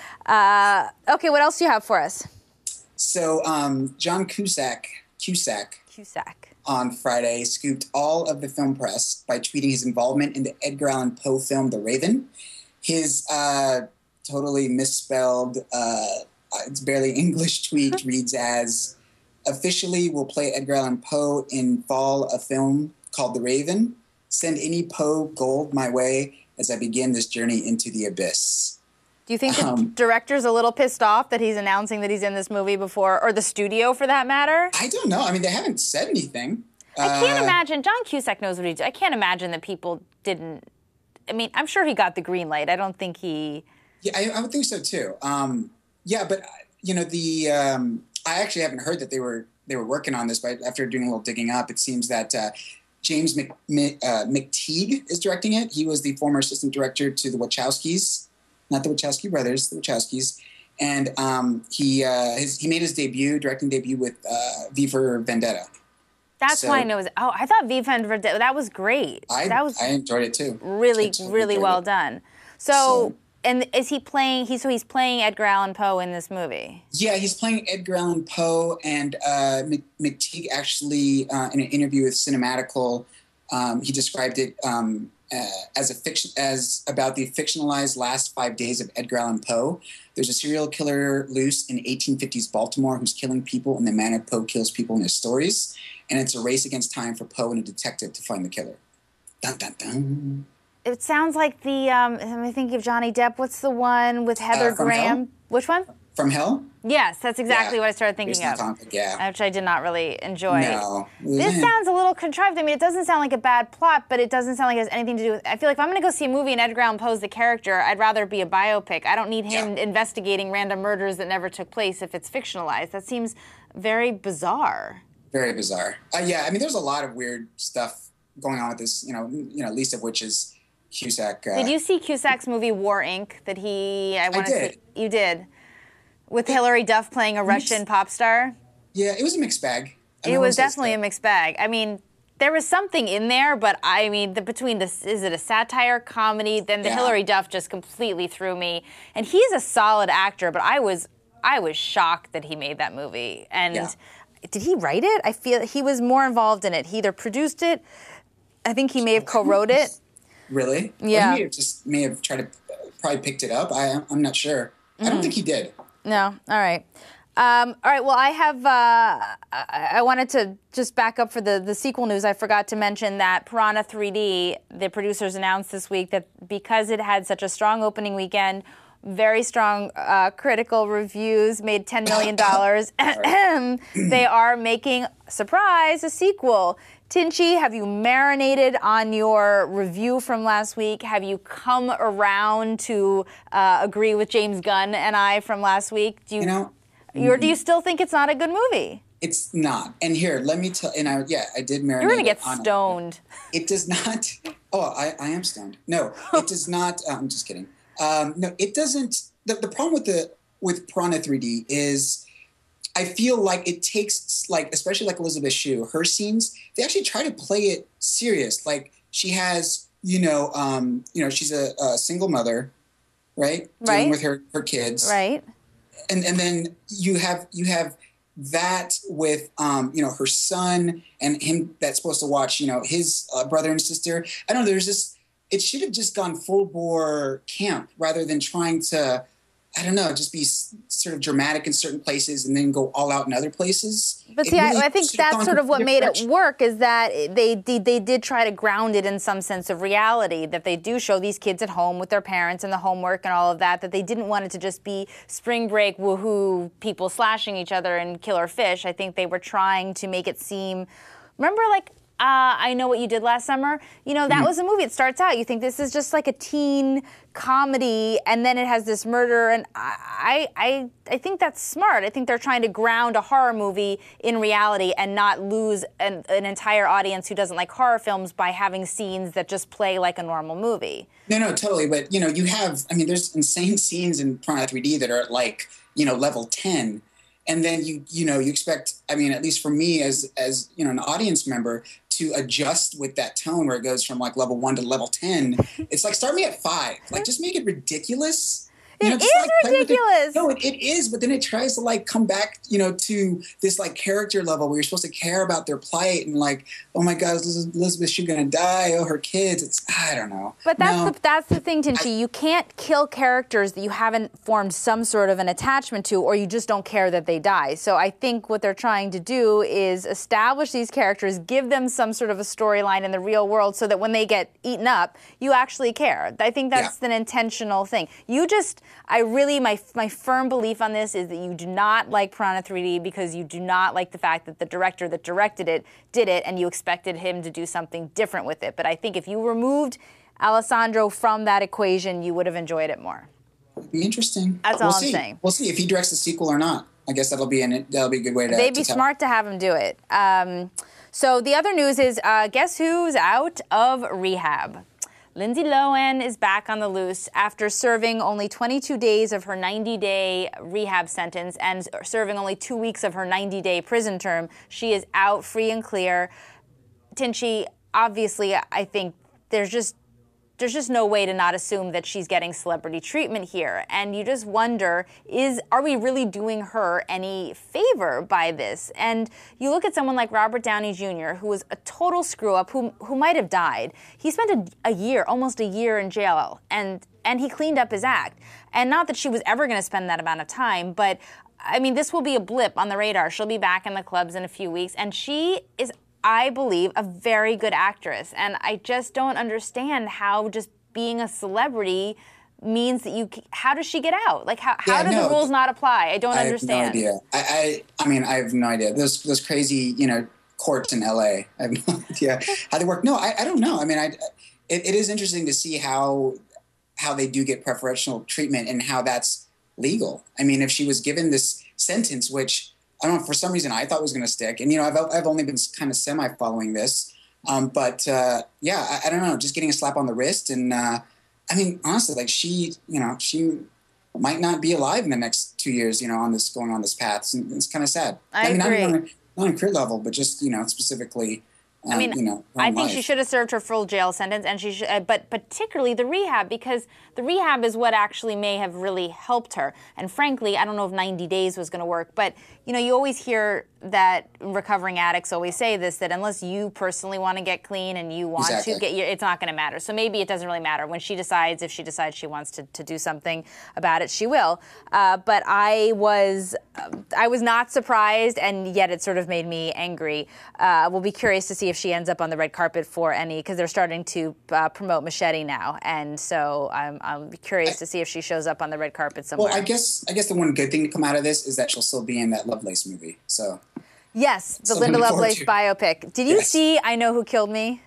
Uh, okay, what else do you have for us? So um, John Cusack, Cusack Cusack. on Friday scooped all of the film press by tweeting his involvement in the Edgar Allan Poe film The Raven. His uh, totally misspelled, uh, it's barely English tweet reads as, officially will play Edgar Allan Poe in fall a film called The Raven. Send any Poe gold my way as I begin this journey into the abyss. Do you think the Um, director's a little pissed off that he's announcing that he's in this movie before, or the studio for that matter? I don't know. I mean, they haven't said anything. I can't Uh, imagine. John Cusack knows what he's doing. I can't imagine that people didn't. I mean, I'm sure he got the green light. I don't think he. Yeah, I, I would think so too. Um, yeah, but you know, the um, I actually haven't heard that they were they were working on this. But after doing a little digging up, it seems that uh, James Mc, Mc, uh, McTeague is directing it. He was the former assistant director to the Wachowskis, not the Wachowski brothers, the Wachowskis, and um, he uh, his, he made his debut, directing debut with uh, V for Vendetta. That's So- why I know. It was, oh, I thought V for Vendetta. That was great. I that was I enjoyed it too. really, I totally really enjoyed well it. done. So, So- and is he playing? He so he's playing Edgar Allan Poe in this movie. Yeah, he's playing Edgar Allan Poe, and uh, Mc, McTeague actually, uh, in an interview with Cinematical, um, he described it um, uh, as a fiction, as about the fictionalized last five days of Edgar Allan Poe. There's a serial killer loose in eighteen fifties Baltimore who's killing people in the manner Poe kills people in his stories, and it's a race against time for Poe and a detective to find the killer. Dun dun dun. It sounds like the. Um, let me think of Johnny Depp. What's the one with Heather From Graham? Hell? Which one? From Hell? Yes, that's exactly Yeah. what I started thinking Based on of. comic book, yeah. Which I did not really enjoy. No. This Mm. sounds a little contrived. I mean, it doesn't sound like a bad plot, but it doesn't sound like it has anything to do with... I feel like if I'm going to go see a movie and Edgar Allan Poe's the character, I'd rather it be a biopic. I don't need him Yeah. investigating random murders that never took place if it's fictionalized. That seems very bizarre. Very bizarre. Uh, yeah, I mean, there's a lot of weird stuff going on with this, you know, you know, least of which is Cusack. Uh, Did you see Cusack's movie War Incorporated that he... I, wanna did. See, you did. With Hilary Duff playing a Russian pop star? Yeah, it was a mixed bag. I It mean, was I won't say it's definitely a bad. mixed bag. I mean, there was something in there, but I mean, the, between this, is it a satire, comedy? Then the Yeah. Hilary Duff just completely threw me. And he's a solid actor, but I was, I was shocked that he made that movie. And Yeah. did he write it? I feel he was more involved in it. He either produced it, I think he may have co-wrote it. Really? Yeah. Or he may have just may have tried to uh, probably picked it up. I, I'm not sure. I Mm. don't think he did. No, all right. Um, all right, well, I have, uh, I, I wanted to just back up for the, the sequel news. I forgot to mention that Piranha three D, the producers announced this week that because it had such a strong opening weekend, very strong uh, critical reviews, made ten million dollars, they are making, surprise, a sequel. Tinchy, have you marinated on your review from last week? Have you come around to uh, agree with James Gunn and I from last week? Do you, You know, or do you still think it's not a good movie? it's not. And here, let me tell. And I, yeah, I did marinate. You're gonna get on it. stoned. It does not. Oh, I, I am stoned. No, it does not. Uh, I'm just kidding. Um, no, it doesn't. The, the problem with the with Piranha three D is, I feel like it takes, like, especially like Elizabeth Shue, her scenes, they actually try to play it serious. Like, she has, you know, um, you know, she's a, a single mother, right? Dealing Right. with her, her kids. Right. And and then you have you have that with um, you know, her son and him that's supposed to watch, you know, his uh, brother and sister. I don't know, there's this, it should have just gone full bore camp rather than trying to, I don't know, just be s- sort of dramatic in certain places and then go all out in other places. But It see, really I, I think should have that's gone sort of what completely made it different work is that they did, they did try to ground it in some sense of reality, that they do show these kids at home with their parents and the homework and all of that, that they didn't want it to just be spring break, woohoo, people slashing each other and killer fish. I think they were trying to make it seem, remember like, uh, I Know What You Did Last Summer? You know, that Mhm. was a movie. It starts out, you think this is just like a teen comedy, and then it has this murder, and I, I, I think that's smart. I think they're trying to ground a horror movie in reality and not lose an, an entire audience who doesn't like horror films by having scenes that just play like a normal movie. No, no, totally. But, you know, you have, I mean, there's insane scenes in Piranha three D that are at like, you know, level ten. And then you, you know, you expect, I mean, at least for me as, as, you know, an audience member to adjust with that tone where it goes from like level one to level ten. It's like, start me at five. Like, just make it ridiculous. You know, It just, is like, play with it. ridiculous. No, it, it is, but then it tries to like come back, you know, to this like character level where you're supposed to care about their plight and like, oh my God, is Elizabeth Shue gonna die? Oh, her kids. It's, I don't know. But that's No. the that's the thing, Tinchy. You can't kill characters that you haven't formed some sort of an attachment to, or you just don't care that they die. So I think what they're trying to do is establish these characters, give them some sort of a storyline in the real world, so that when they get eaten up, you actually care. I think that's an intentional thing. You just, I really, my my firm belief on this is that you do not like Piranha three D because you do not like the fact that the director that directed it did it, and you expected him to do something different with it. But I think if you removed Alessandro from that equation, you would have enjoyed it more. Be interesting. That's we'll all I'm see. saying. We'll see if he directs the sequel or not. I guess that'll be an that'll be a good way to. They'd be to tell. smart to have him do it. Um, so the other news is, uh, guess who's out of rehab? Lindsay Lohan is back on the loose after serving only twenty-two days of her ninety-day rehab sentence and serving only two weeks of her ninety-day prison term. She is out free and clear. Tinchy, obviously, I think there's just there's just no way to not assume that she's getting celebrity treatment here. And you just wonder, is are we really doing her any favor by this? And you look at someone like Robert Downey Junior, who was a total screw-up, who who might have died. He spent a, a year, almost a year in jail, and and he cleaned up his act. And not that she was ever going to spend that amount of time, but I mean, this will be a blip on the radar. She'll be back in the clubs in a few weeks, and she is, I believe, a very good actress. And I just don't understand how just being a celebrity means that you, how does she get out? Like, how, how Yeah, do no, the rules not apply? I don't I understand. have no idea. I, I, I mean, I have no idea. Those, those crazy, you know, courts in L A. I have no idea how they work. No, I, I don't know. I mean, I, it, it is interesting to see how, how they do get preferential treatment and how that's legal. I mean, if she was given this sentence, which I don't know, for some reason I thought was going to stick. And, you know, I've, I've only been kind of semi following this. Um, but, uh, yeah, I, I don't know, just getting a slap on the wrist. And, uh, I mean, honestly, like she, you know, she might not be alive in the next two years, you know, on this, going on this path. It's, it's kind of sad. I, I mean, agree. not even on a career level, but just, you know, specifically, um, I mean, you know, I think life. she should have served her full jail sentence, and she should, uh, but particularly the rehab, because the rehab is what actually may have really helped her. And frankly, I don't know if ninety days was going to work, but you know, you always hear that recovering addicts always say this, that unless you personally want to get clean and you want Exactly. to get your, it's not going to matter. So maybe it doesn't really matter. When she decides, if she decides she wants to, to do something about it, she will. Uh, but I was, uh, I was not surprised, and yet it sort of made me angry. Uh, we'll be curious to see if she ends up on the red carpet for any, because they're starting to uh, promote Machete now. And so I'm, I'm curious I, to see if she shows up on the red carpet somewhere. Well, I guess, I guess the one good thing to come out of this is that she'll still be in that Lovelace movie. So. Yes, the So Linda looking forward Lovelace to- biopic. Did you Yes. see I Know Who Killed Me?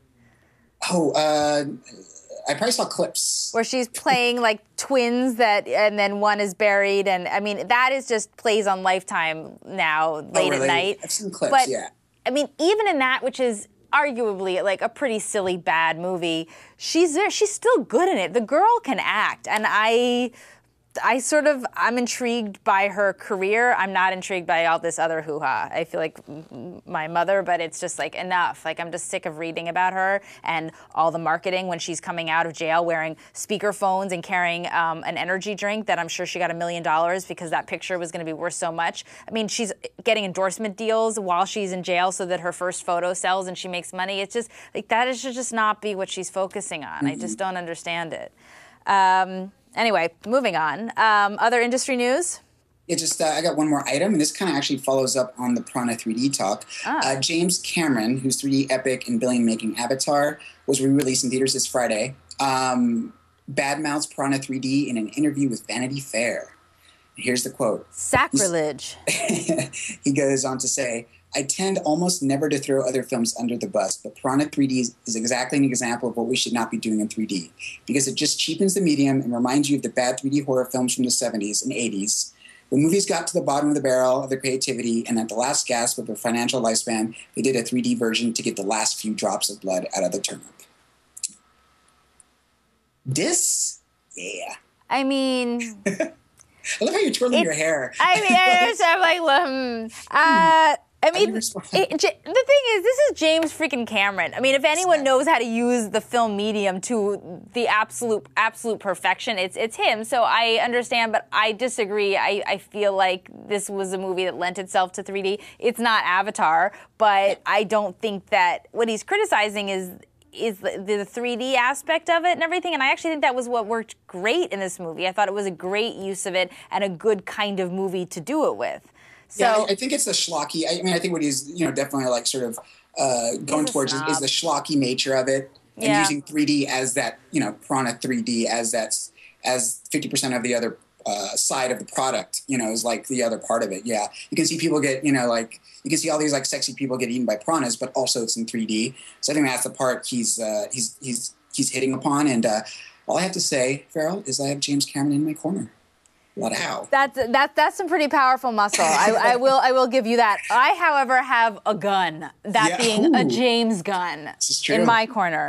Oh, uh, I probably saw clips. Where she's playing like twins that, and then one is buried, and I mean that is just plays on Lifetime now late Oh, really? at night. I've seen clips, but, yeah. I mean, even in that, which is arguably like a pretty silly bad movie, she's there. She's still good in it. The girl can act, and I. I sort of, I'm intrigued by her career. I'm not intrigued by all this other hoo-ha. I feel like m- my mother, but it's just like enough. Like I'm just sick of reading about her and all the marketing when she's coming out of jail wearing speakerphones and carrying um, an energy drink that I'm sure she got a million dollars because that picture was going to be worth so much. I mean, she's getting endorsement deals while she's in jail so that her first photo sells and she makes money. It's just like that should just not be what she's focusing on. Mm-hmm. I just don't understand it. Um, Anyway, moving on. Um, other industry news? Yeah, just uh, I got one more item, and this kind of actually follows up on the Piranha three D talk. Ah. Uh, James Cameron, whose three D epic and billion-making Avatar was re-released in theaters this Friday, um, badmouths Piranha three D in an interview with Vanity Fair. Here's the quote. Sacrilege. He goes on to say, I tend almost never to throw other films under the bus, but Piranha three D is, is exactly an example of what we should not be doing in three D, because it just cheapens the medium and reminds you of the bad three D horror films from the seventies and eighties. The movies got to the bottom of the barrel of their creativity, and at the last gasp of their financial lifespan, they did a three D version to get the last few drops of blood out of the turnip. This? Yeah. I mean... I love how you're twirling your hair. I mean, I was, I'm like, well, hmm. uh, I mean, it, J- the thing is, this is James freaking Cameron. I mean, if anyone knows how to use the film medium to the absolute, absolute perfection, it's it's him. So I understand, but I disagree. I, I feel like this was a movie that lent itself to three D. It's not Avatar, but I don't think that what he's criticizing is is the, the three D aspect of it and everything, and I actually think that was what worked great in this movie. I thought it was a great use of it and a good kind of movie to do it with. So, yeah, I, I think it's the schlocky. I mean, I think what he's, you know, definitely like sort of uh, going towards is, is the schlocky nature of it, and yeah. using three D as that, you know, Piranha three D as that, as fifty percent of the other uh, side of the product, you know, is like the other part of it. Yeah, you can see people get, you know, like you can see all these like sexy people get eaten by piranhas, but also it's in three D. So I think that's the part he's uh, he's he's he's hitting upon. And uh, all I have to say, Farrell, is I have James Cameron in my corner. Wow. That's that, that's some pretty powerful muscle. I, I will I will give you that. I, however, have a gun. That Yeah. being a Ooh. James gun This is true. in my corner.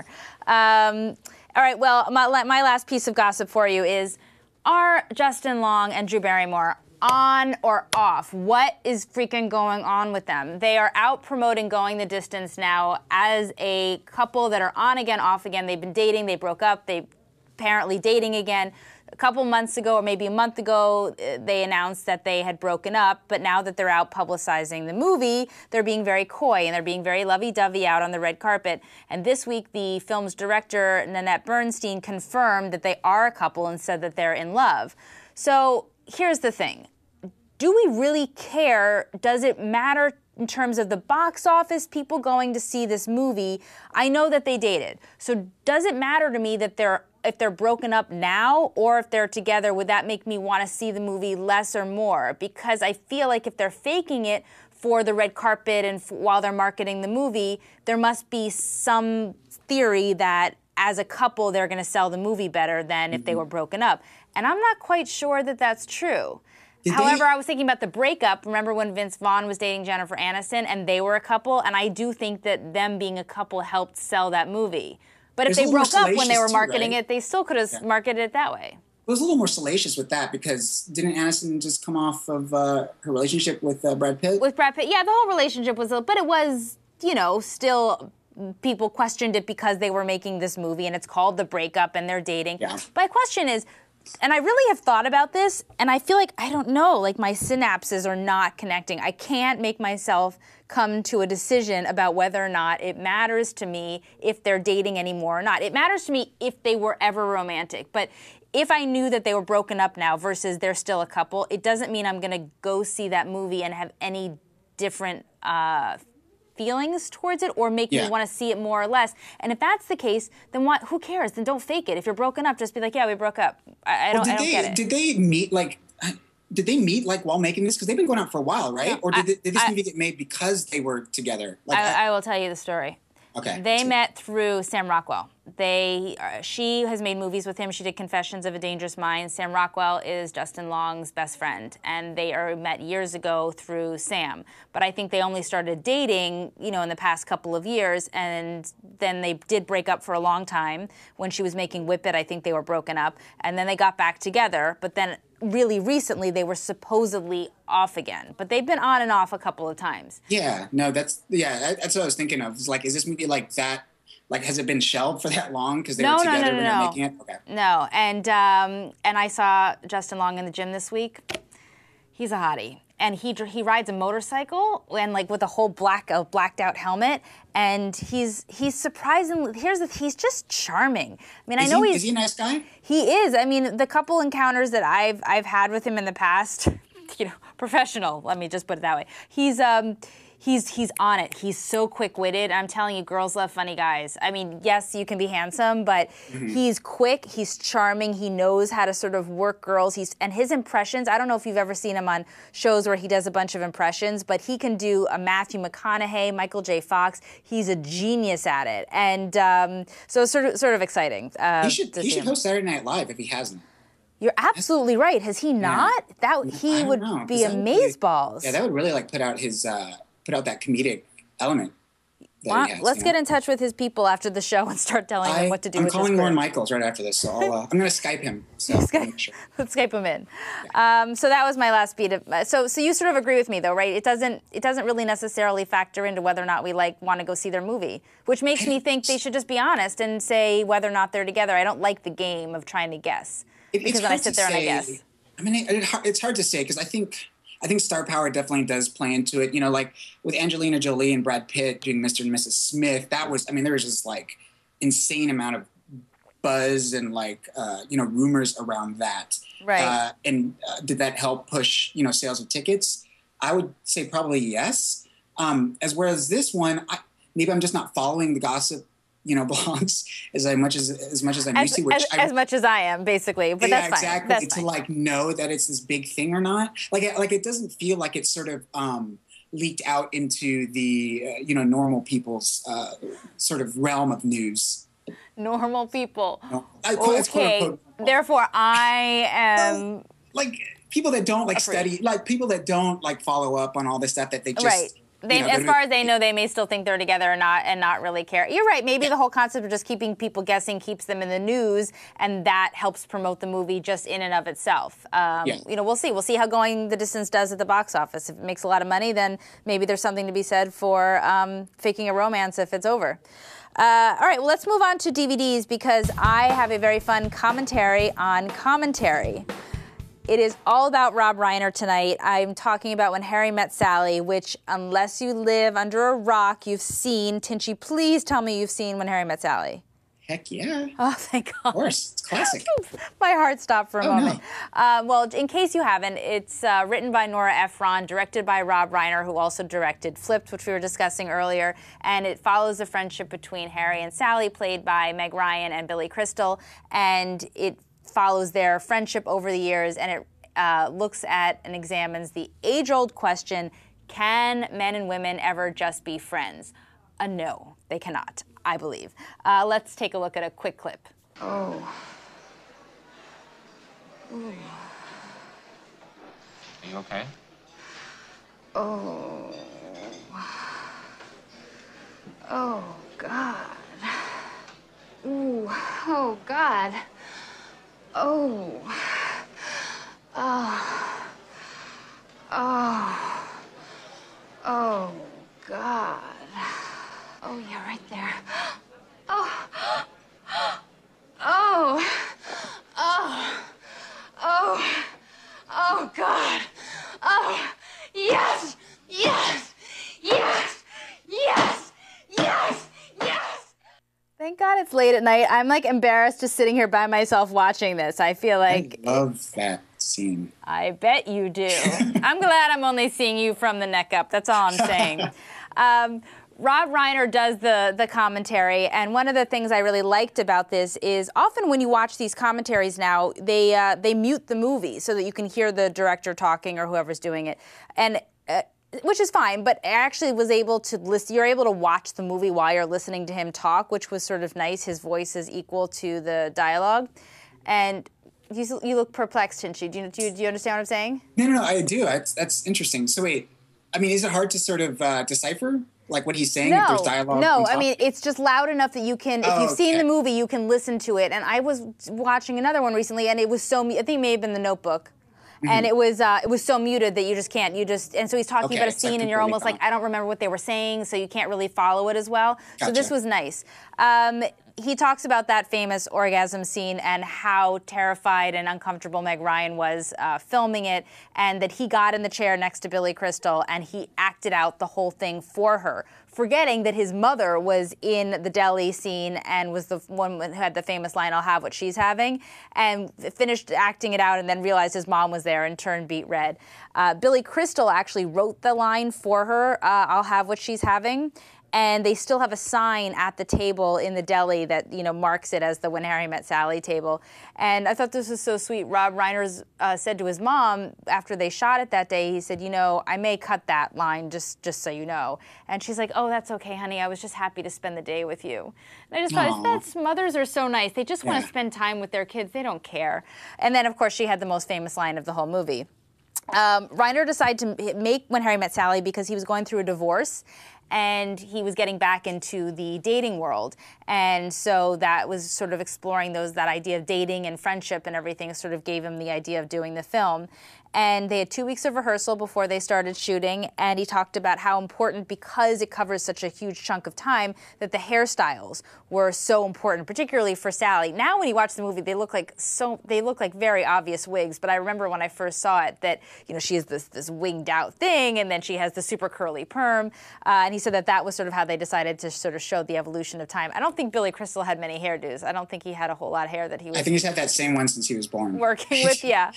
Um, all right. Well, my my last piece of gossip for you is: are Justin Long and Drew Barrymore on or off? What is freaking going on with them? They are out promoting Going the Distance now as a couple that are on again, off again. They've been dating. They broke up. They apparently dating again. A couple months ago, or maybe a month ago, they announced that they had broken up, but now that they're out publicizing the movie, they're being very coy and they're being very lovey-dovey out on the red carpet. And this week, the film's director, Nanette Bernstein, confirmed that they are a couple and said that they're in love. So here's the thing. Do we really care? Does it matter in terms of the box office, people going to see this movie? I know that they dated. So does it matter to me that they're if they're broken up now or if they're together, would that make me want to see the movie less or more? Because I feel like if they're faking it for the red carpet and f- while they're marketing the movie, there must be some theory that as a couple they're going to sell the movie better than if mm-hmm. they were broken up. And I'm not quite sure that that's true. Did However, they... I was thinking about the breakup. Remember when Vince Vaughn was dating Jennifer Aniston and they were a couple? And I do think that them being a couple helped sell that movie. But There's if they broke up when they were marketing too, right? it, they still could have yeah. marketed it that way. It was a little more salacious with that because didn't Aniston just come off of uh, her relationship with uh, Brad Pitt? With Brad Pitt, yeah, the whole relationship was, but it was, you know, still people questioned it because they were making this movie and it's called The Breakup and they're dating. Yeah. My question is, and I really have thought about this, and I feel like, I don't know, like my synapses are not connecting. I can't make myself come to a decision about whether or not it matters to me if they're dating anymore or not. It matters to me if they were ever romantic, but if I knew that they were broken up now versus they're still a couple, it doesn't mean I'm gonna go see that movie and have any different uh, feelings towards it or make yeah. me want to see it more or less. And if that's the case, then what? Who cares? Then don't fake it. If you're broken up, just be like, yeah, we broke up. I, I don't, well, I don't they, get it. Did they meet like? Did they meet like while making this? Because they've been going out for a while, right? No, or did, I, did this I, movie get made because they were together? Like, I, I will tell you the story. Okay. They met through Sam Rockwell. They, uh, she has made movies with him. She did Confessions of a Dangerous Mind. Sam Rockwell is Justin Long's best friend, and they are met years ago through Sam. But I think they only started dating, you know, in the past couple of years, and then they did break up for a long time. When she was making Whip It, I think they were broken up, and then they got back together. But then, really recently, they were supposedly off again. But they've been on and off a couple of times. Yeah, no, that's yeah, that's what I was thinking of. It's like, is this movie like that? Like, has it been shelved for that long because they no, were together no, no, when no, they were no. making it? Okay. No, and um, and I saw Justin Long in the gym this week. He's a hottie, and he he rides a motorcycle and like with a whole black a blacked out helmet, and he's he's surprisingly here's the he's just charming. I mean, is I know he, he's is he a nice guy? He is. I mean, the couple encounters that I've I've had with him in the past, you know, professional. Let me just put it that way. He's um. He's he's on it. He's so quick-witted. I'm telling you, girls love funny guys. I mean, yes, you can be handsome, but mm-hmm. he's quick. He's charming. He knows how to sort of work girls. He's and his impressions. I don't know if you've ever seen him on shows where he does a bunch of impressions, but he can do a Matthew McConaughey, Michael J. Fox. He's a genius at it, and um, so it's sort of sort of exciting. Uh, he should he should host Saturday Night Live if he hasn't. You're absolutely right. Has he not? Yeah. That he would know, be amazeballs. Really, yeah, that would really like put out his. Uh, put out that comedic element that well, he has, let's you get know? in touch with his people after the show and start telling I, them what to do I'm with calling his Lorne Michaels right after this, so I'll, uh, I'm going to Skype him. So Skype, sure. Let's Skype him in. Yeah. Um, so that was my last beat. Of, so so you sort of agree with me, though, right? It doesn't it doesn't really necessarily factor into whether or not we like want to go see their movie, which makes me think they should just be honest and say whether or not they're together. I don't like the game of trying to guess it, because then I sit there say, and I guess. I mean, it, it, it's hard to say because I think. I think star power definitely does play into it. You know, like with Angelina Jolie and Brad Pitt doing Mister and Missus Smith, that was, I mean, there was just like insane amount of buzz and like, uh, you know, rumors around that. Right. Uh, and uh, did that help push, you know, sales of tickets? I would say probably yes. Um, as whereas this one, I, maybe I'm just not following the gossip, you know, blogs as much as as much as I'm as, used to. Which as, I, as much as I am, basically, but yeah, that's fine. Exactly. That's to fine. like know that it's this big thing or not. Like, like it doesn't feel like it's sort of um, leaked out into the uh, you know normal people's uh, sort of realm of news. Normal people. No, I, okay. Quote, Therefore, I am well, like people that don't like afraid. study, like people that don't like follow up on all this stuff that they just. Right. They, you know, as far as they know, they may still think they're together or not and not really care. You're right. Maybe the whole concept of just keeping people guessing keeps them in the news, and that helps promote the movie just in and of itself. Um, yeah. You know, we'll see. We'll see how Going the Distance does at the box office. If it makes a lot of money, then maybe there's something to be said for um, faking a romance if it's over. Uh, all right, well, let's move on to D V Ds because I have a very fun commentary on commentary. It is all about Rob Reiner tonight. I'm talking about When Harry Met Sally, which, unless you live under a rock, you've seen. Tinchy, please tell me you've seen When Harry Met Sally. Heck yeah. Oh, thank God. Of course, it's classic. My heart stopped for a Oh, moment. No. Uh, well, in case you haven't, it's uh, written by Nora Ephron, directed by Rob Reiner, who also directed Flipped, which we were discussing earlier, and it follows the friendship between Harry and Sally, played by Meg Ryan and Billy Crystal, and it follows their friendship over the years, and it uh, looks at and examines the age-old question, can men and women ever just be friends? A no, they cannot, I believe. Uh, let's take a look at a quick clip. Oh. Ooh. Are you okay? Oh. Oh, God. Ooh. Oh, God. Oh. Oh. Oh. Oh, God. Oh, yeah, right there. Oh. Oh. Oh. Oh. Oh, God. Oh. Yes. Yes. Yes. Yes. Yes. Yes. Thank God it's late at night. I'm like embarrassed just sitting here by myself watching this. I feel like I love that scene. I bet you do. I'm glad I'm only seeing you from the neck up. That's all I'm saying. um, Rob Reiner does the, the commentary, and one of the things I really liked about this is often when you watch these commentaries now, they uh, they mute the movie so that you can hear the director talking or whoever's doing it, and uh, which is fine, but I actually was able to listen. You're able to watch the movie while you're listening to him talk, which was sort of nice. His voice is equal to the dialogue, and you, you look perplexed, Hinchy. Do you, do, you, do you understand what I'm saying? No, no, no, I do. That's, that's interesting. So wait, I mean, is it hard to sort of uh, decipher? Like what he's saying, no, if there's dialogue? No, I mean, it's just loud enough that you can, if oh, you've seen okay. the movie, you can listen to it. And I was watching another one recently, and it was so, I think it may have been The Notebook. Mm-hmm. And it was uh, it was so muted that you just can't, you just, and so he's talking okay, about a scene and you're almost gone. like, I don't remember what they were saying, so you can't really follow it as well. Gotcha. So this was nice. Um, he talks about that famous orgasm scene and how terrified and uncomfortable Meg Ryan was uh, filming it, and that he got in the chair next to Billy Crystal and he acted out the whole thing for her, forgetting that his mother was in the deli scene and was the one who had the famous line, I'll have what she's having, and finished acting it out and then realized his mom was there and turned beet red. Uh, Billy Crystal actually wrote the line for her, uh, I'll have what she's having. And they still have a sign at the table in the deli that, you know, marks it as the When Harry Met Sally table. And I thought this was so sweet. Rob Reiner uh, said to his mom after they shot it that day, he said, you know, I may cut that line just, just so you know. And she's like, oh, that's okay, honey. I was just happy to spend the day with you. And I just thought, that's, mothers are so nice. They just yeah. want to spend time with their kids. They don't care. And then, of course, she had the most famous line of the whole movie. Um, Reiner decided to make When Harry Met Sally because he was going through a divorce. And he was getting back into the dating world. And so that was sort of exploring those that idea of dating and friendship and everything sort of gave him the idea of doing the film. And they had two weeks of rehearsal before they started shooting, and he talked about how important, because it covers such a huge chunk of time, that the hairstyles were so important, particularly for Sally. Now when you watch the movie, they look like so they look like very obvious wigs, but I remember when I first saw it that, you know, she has this this winged out thing, and then she has the super curly perm, uh, and he said that that was sort of how they decided to sort of show the evolution of time. I don't think Billy Crystal had many hairdos. I don't think he had a whole lot of hair that he was I think he's had that same one since he was born. Working with, yeah.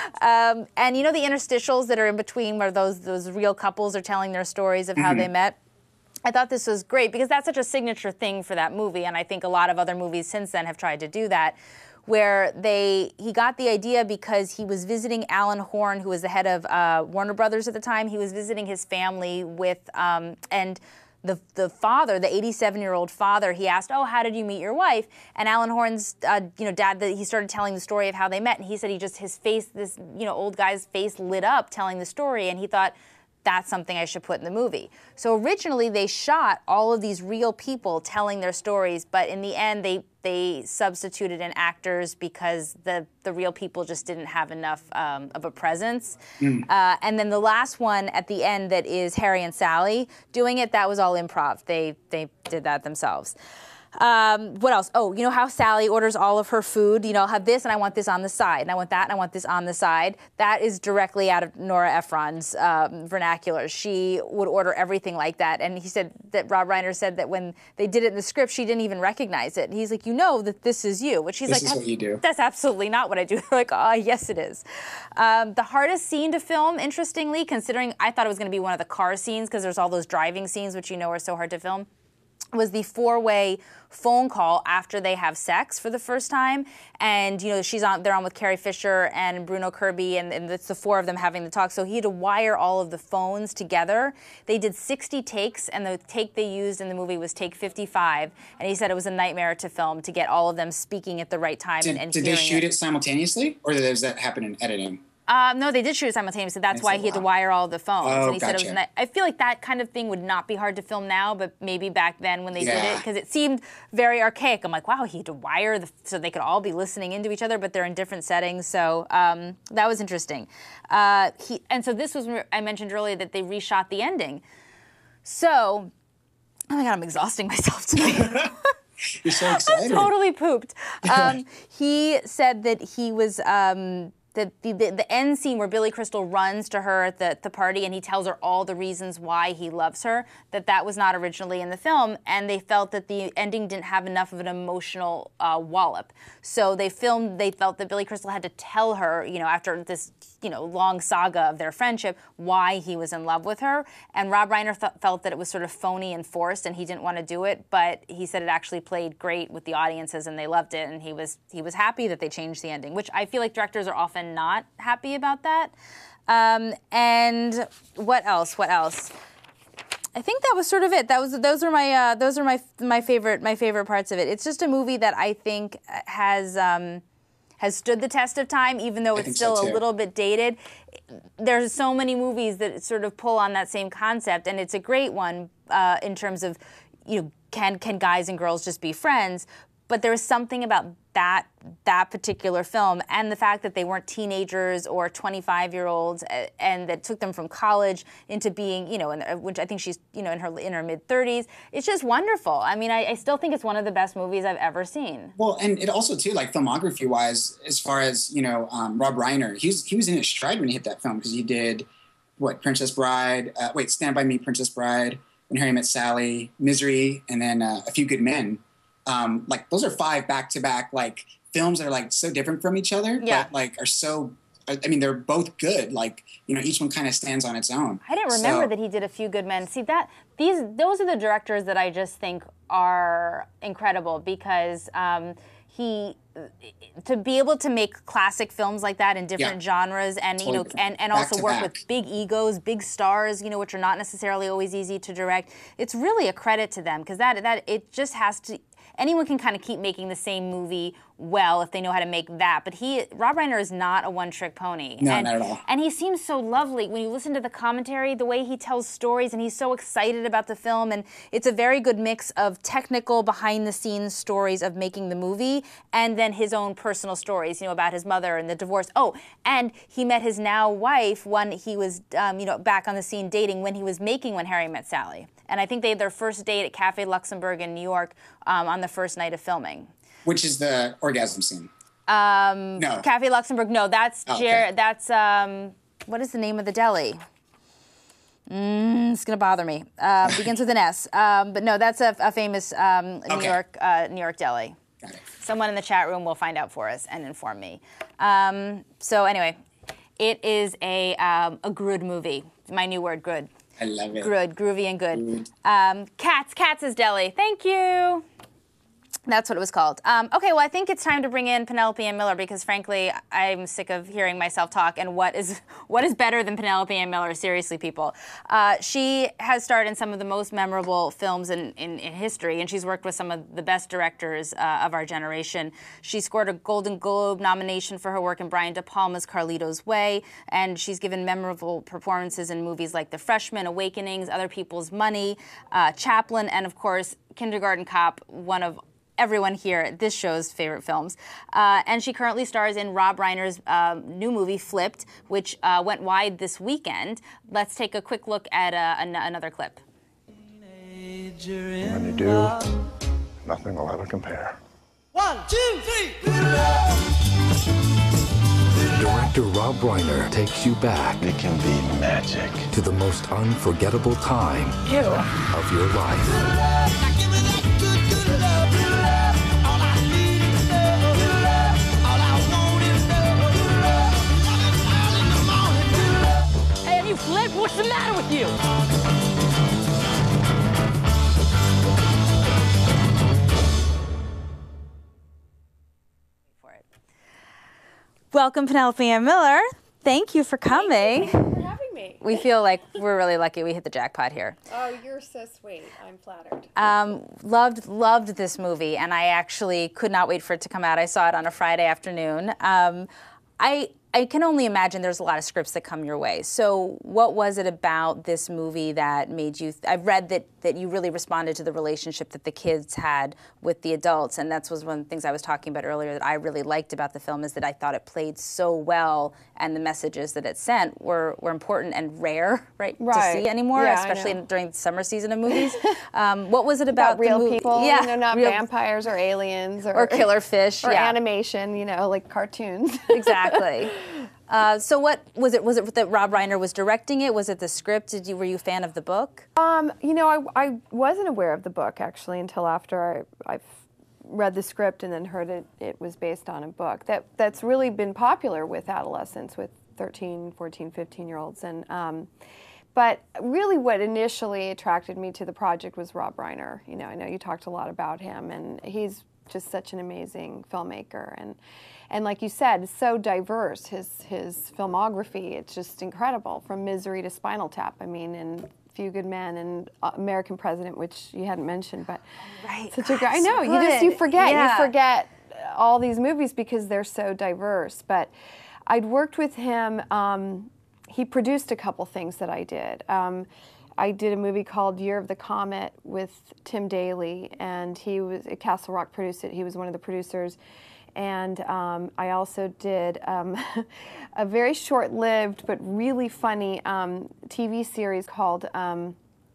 Um, and you know the interstitials that are in between where those those real couples are telling their stories of how mm-hmm. they met? I thought this was great because that's such a signature thing for that movie, and I think a lot of other movies since then have tried to do that, where they he got the idea because he was visiting Alan Horn, who was the head of uh, Warner Brothers at the time. He was visiting his family with, um, and the the father, the eighty-seven-year-old father, he asked, oh, how did you meet your wife? And Alan Horn's, uh, you know, dad, the, he started telling the story of how they met, and he said he just, his face, this, you know, old guy's face lit up telling the story, and he thought, that's something I should put in the movie. So originally they shot all of these real people telling their stories, but in the end they they substituted in actors because the, the real people just didn't have enough um, of a presence. Mm. Uh, and then the last one at the end that is Harry and Sally doing it, that was all improv. They, they did that themselves. Um, what else? Oh, you know how Sally orders all of her food? You know, I'll have this and I want this on the side, and I want that and I want this on the side. That is directly out of Nora Ephron's um, vernacular. She would order everything like that. And he said that Rob Reiner said that when they did it in the script, she didn't even recognize it. And he's like, you know that this is you. Which he's this like, is what you do. That's absolutely not what I do. They're like, oh, yes, it is. Um, the hardest scene to film, interestingly, considering I thought it was going to be one of the car scenes because there's all those driving scenes, which you know are so hard to film, was the four-way phone call after they have sex for the first time. And, you know, she's on, they're on with Carrie Fisher and Bruno Kirby, and, and it's the four of them having the talk. So he had to wire all of the phones together. They did sixty takes, and the take they used in the movie was take fifty-five. And he said it was a nightmare to film, to get all of them speaking at the right time. Did, and, and did they shoot it. it simultaneously, or does that happen in editing? Uh, no, they did shoot it simultaneously. That's That's why a he had to lot. wire all the phones. Oh, and he said it was. gotcha. Ni- I feel like that kind of thing would not be hard to film now, but maybe back then when they did Yeah. it, because it seemed very archaic. I'm like, wow, he had to wire the, so they could all be listening into each other, but they're in different settings. So um, that was interesting. Uh, he and so this was when I mentioned earlier that they reshot the ending. So, oh my God, I'm exhausting myself tonight. You're so excited. I'm totally pooped. Um, he said that he was. Um, The, the, the end scene where Billy Crystal runs to her at the, the party and he tells her all the reasons why he loves her, that that was not originally in the film, and they felt that the ending didn't have enough of an emotional uh, wallop. So they filmed, they felt that Billy Crystal had to tell her, you know, after this, you know, long saga of their friendship, why he was in love with her. And Rob Reiner th- felt that it was sort of phony and forced and he didn't want to do it, but he said it actually played great with the audiences and they loved it, and he was, he was happy that they changed the ending, which I feel like directors are often not happy about that. Um, and what else? What else? I think that was sort of it. That was those are my uh, those are my my favorite my favorite parts of it. It's just a movie that I think has um, has stood the test of time, even though it's still so a little bit dated. There's so many movies that sort of pull on that same concept, and it's a great one uh, in terms of, you know, can can guys and girls just be friends? But there was something about that that particular film and the fact that they weren't teenagers or twenty-five-year-olds, and that took them from college into being, you know, in, which I think she's, you know, in her in her mid thirties. It's just wonderful. I mean, I, I still think it's one of the best movies I've ever seen. Well, and it also too, like filmography-wise, as far as, you know, um, Rob Reiner, he was he was in his stride when he hit that film, because he did what, Princess Bride, uh, wait, Stand By Me, Princess Bride, When Harry Met Sally, Misery, and then uh, A Few Good Men. Um, like those are five back-to-back like films that are like so different from each other, yeah. but like are so. I mean, they're both good. Like, you know, each one kind of stands on its own. I didn't remember so, that he did A Few Good Men. See, that these those are the directors that I just think are incredible, because um, he to be able to make classic films like that in different yeah. genres, and totally. you know, and, and back also work back. with big egos, big stars, you know, which are not necessarily always easy to direct. It's really a credit to them, because that that it just has to. Anyone can kind of keep making the same movie well if they know how to make that. But he, Rob Reiner is not a one-trick pony. No, and, not at all. And he seems so lovely. When you listen to the commentary, the way he tells stories, and he's so excited about the film, and it's a very good mix of technical, behind-the-scenes stories of making the movie, and then his own personal stories, you know, about his mother and the divorce. Oh, and he met his now wife when he was, um, you know, back on the scene dating when he was making When Harry Met Sally. And I think they had their first date at Cafe Luxembourg in New York um, on the first night of filming. Which is the orgasm scene? Um, no. Cafe Luxembourg. No, that's oh, Jer- okay. That's um, what is the name of the deli? Mm, it's gonna bother me. Uh, begins with an S. Um, but no, that's a, a famous um, New okay. York uh, New York deli. Got it. Someone in the chat room will find out for us and inform me. Um, so anyway, it is a um, a good movie. My new word, good. I love it. Good, groovy and good. good. Um, Cats, Cats' Deli. Thank you. That's what it was called. Um, okay, well, I think it's time to bring in Penelope Ann Miller, because, frankly, I'm sick of hearing myself talk. And what is what is better than Penelope Ann Miller? Seriously, people. Uh, she has starred in some of the most memorable films in, in, in history, and she's worked with some of the best directors uh, of our generation. She scored a Golden Globe nomination for her work in Brian De Palma's Carlito's Way, and she's given memorable performances in movies like The Freshman, Awakenings, Other People's Money, uh, Chaplin, and, of course, Kindergarten Cop, one of everyone here at this show's favorite films. Uh, and she currently stars in Rob Reiner's uh, new movie, Flipped, which uh, went wide this weekend. Let's take a quick look at uh, an- another clip. When you do, Nothing will ever compare. One, two, three. Director Rob Reiner takes you back. It can be magic. To the most unforgettable time Ew. of your life. Hey, have you flipped? What's the matter with you? Welcome, Penelope Ann Miller. Thank you for coming. Thank you for having me. We feel like we're really lucky we hit the jackpot here. Oh, you're so sweet. I'm flattered. Um, loved, loved this movie, and I actually could not wait for it to come out. I saw it on a Friday afternoon. Um, I I can only imagine there's a lot of scripts that come your way. So what was it about this movie that made you, th- I've read that, that you really responded to the relationship that the kids had with the adults, and that was one of the things I was talking about earlier that I really liked about the film, is that I thought it played so well, and the messages that it sent were, were important and rare, right, Right. to see anymore, Yeah, I especially know. in, during the summer season of movies. Um, what was it about, About real the movie? people, Yeah, you know, not real- vampires or aliens or, Or killer fish, or yeah. animation, you know, like cartoons. Exactly. Uh, so what was it? Was it that Rob Reiner was directing it? Was it the script? Did you were you a fan of the book? Um, you know, I, I wasn't aware of the book actually until after I, I read the script and then heard it, it was based on a book. That that's really been popular with adolescents, with thirteen, fourteen, fifteen year olds. And um, but really what initially attracted me to the project was Rob Reiner. You know, I know you talked a lot about him, and he's just such an amazing filmmaker. And And like you said, so diverse, his his filmography, it's just incredible, from Misery to Spinal Tap, I mean, and Few Good Men and American President, which you hadn't mentioned, but right. such a great, I so know, you just, you good. forget, Yeah. you forget all these movies because they're so diverse. But I'd worked with him, um, he produced a couple things that I did. Um, I did a movie called Year of the Comet with Tim Daly, and he was, Castle Rock produced it, he was one of the producers. And um, I also did um, a very short-lived but really funny um, T V series called um,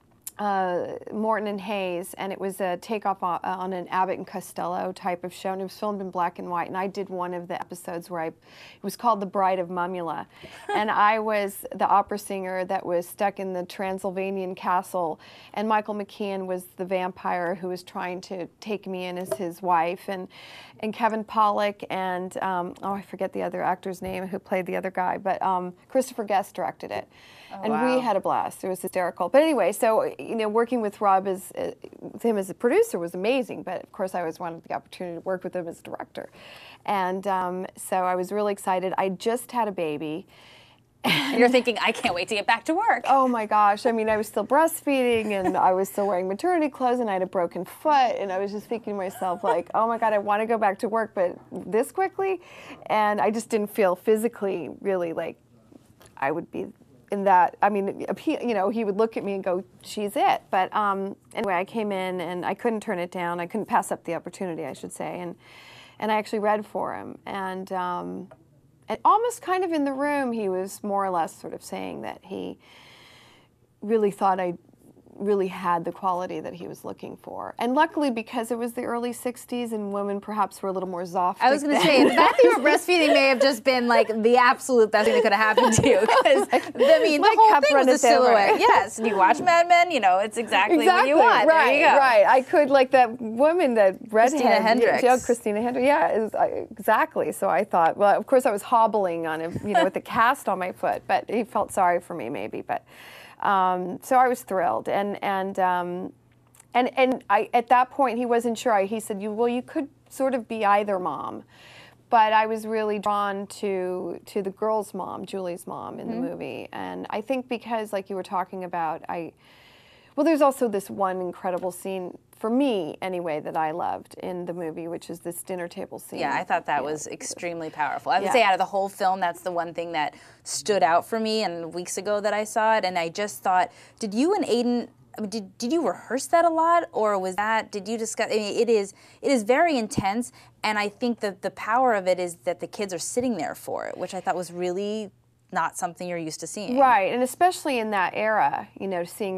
uh, Morton and Hayes, and it was a takeoff on, on an Abbott and Costello type of show, and it was filmed in black and white. And I did one of the episodes where I, it was called The Bride of Mumula, and I was the opera singer that was stuck in the Transylvanian castle, and Michael McKean was the vampire who was trying to take me in as his wife, and and Kevin Pollak and um, oh, I forget the other actor's name who played the other guy, but um, Christopher Guest directed it. Oh, and wow. we had a blast. It was hysterical. But anyway, so, you know, working with Rob as, uh, with him as a producer was amazing. But of course, I always wanted the opportunity to work with him as director. And um, so I was really excited. I just had a baby. And you're thinking, I can't wait to get back to work. Oh my gosh. I mean, I was still breastfeeding, and I was still wearing maternity clothes, and I had a broken foot. And I was just thinking to myself, like, oh my God, I want to go back to work, but this quickly? And I just didn't feel physically really like I would be in that, I mean, he, you know, he would look at me and go, she's it. But um, anyway, I came in and I couldn't turn it down. I couldn't pass up the opportunity, I should say. And and I actually read for him. And, um, and almost kind of in the room, he was more or less sort of saying that he really thought I really had the quality that he was looking for. And luckily, because it was the early sixties and women perhaps were a little more zoftic. I was going to say, the fact that you were breastfeeding may have just been like the absolute best thing that could have happened to you. Because, I mean, My the whole cup thing was a runneth over. silhouette. Yes, and you watch Mad Men, you know, it's exactly, Exactly, what you want. right, There you go. right. I could, like that woman, that redhead. Christina Hendricks. Yeah, Christina Hendricks. Yeah, it was, I, exactly. So I thought, well, of course I was hobbling on him, you know, with a cast on my foot, but he felt sorry for me maybe. But um, so I was thrilled, and and um, and and I at that point he wasn't sure. I, he said, "You well, you could sort of be either mom." But I was really drawn to to the girl's mom, Julie's mom, in Mm-hmm. the movie, and I think because, like you were talking about, I well, there's also this one incredible scene for me, anyway, that I loved in the movie, which is this dinner table scene. Yeah, I thought that Yeah. was extremely powerful. I would Yeah. say out of the whole film, that's the one thing that stood out for me. And weeks ago that I saw it, and I just thought, did you and Aiden? I mean, did did you rehearse that a lot, or was that? Did you discuss? I mean, it is it is very intense, and I think that the power of it is that the kids are sitting there for it, which I thought was really not something you're used to seeing. Right, and especially in that era, you know, seeing a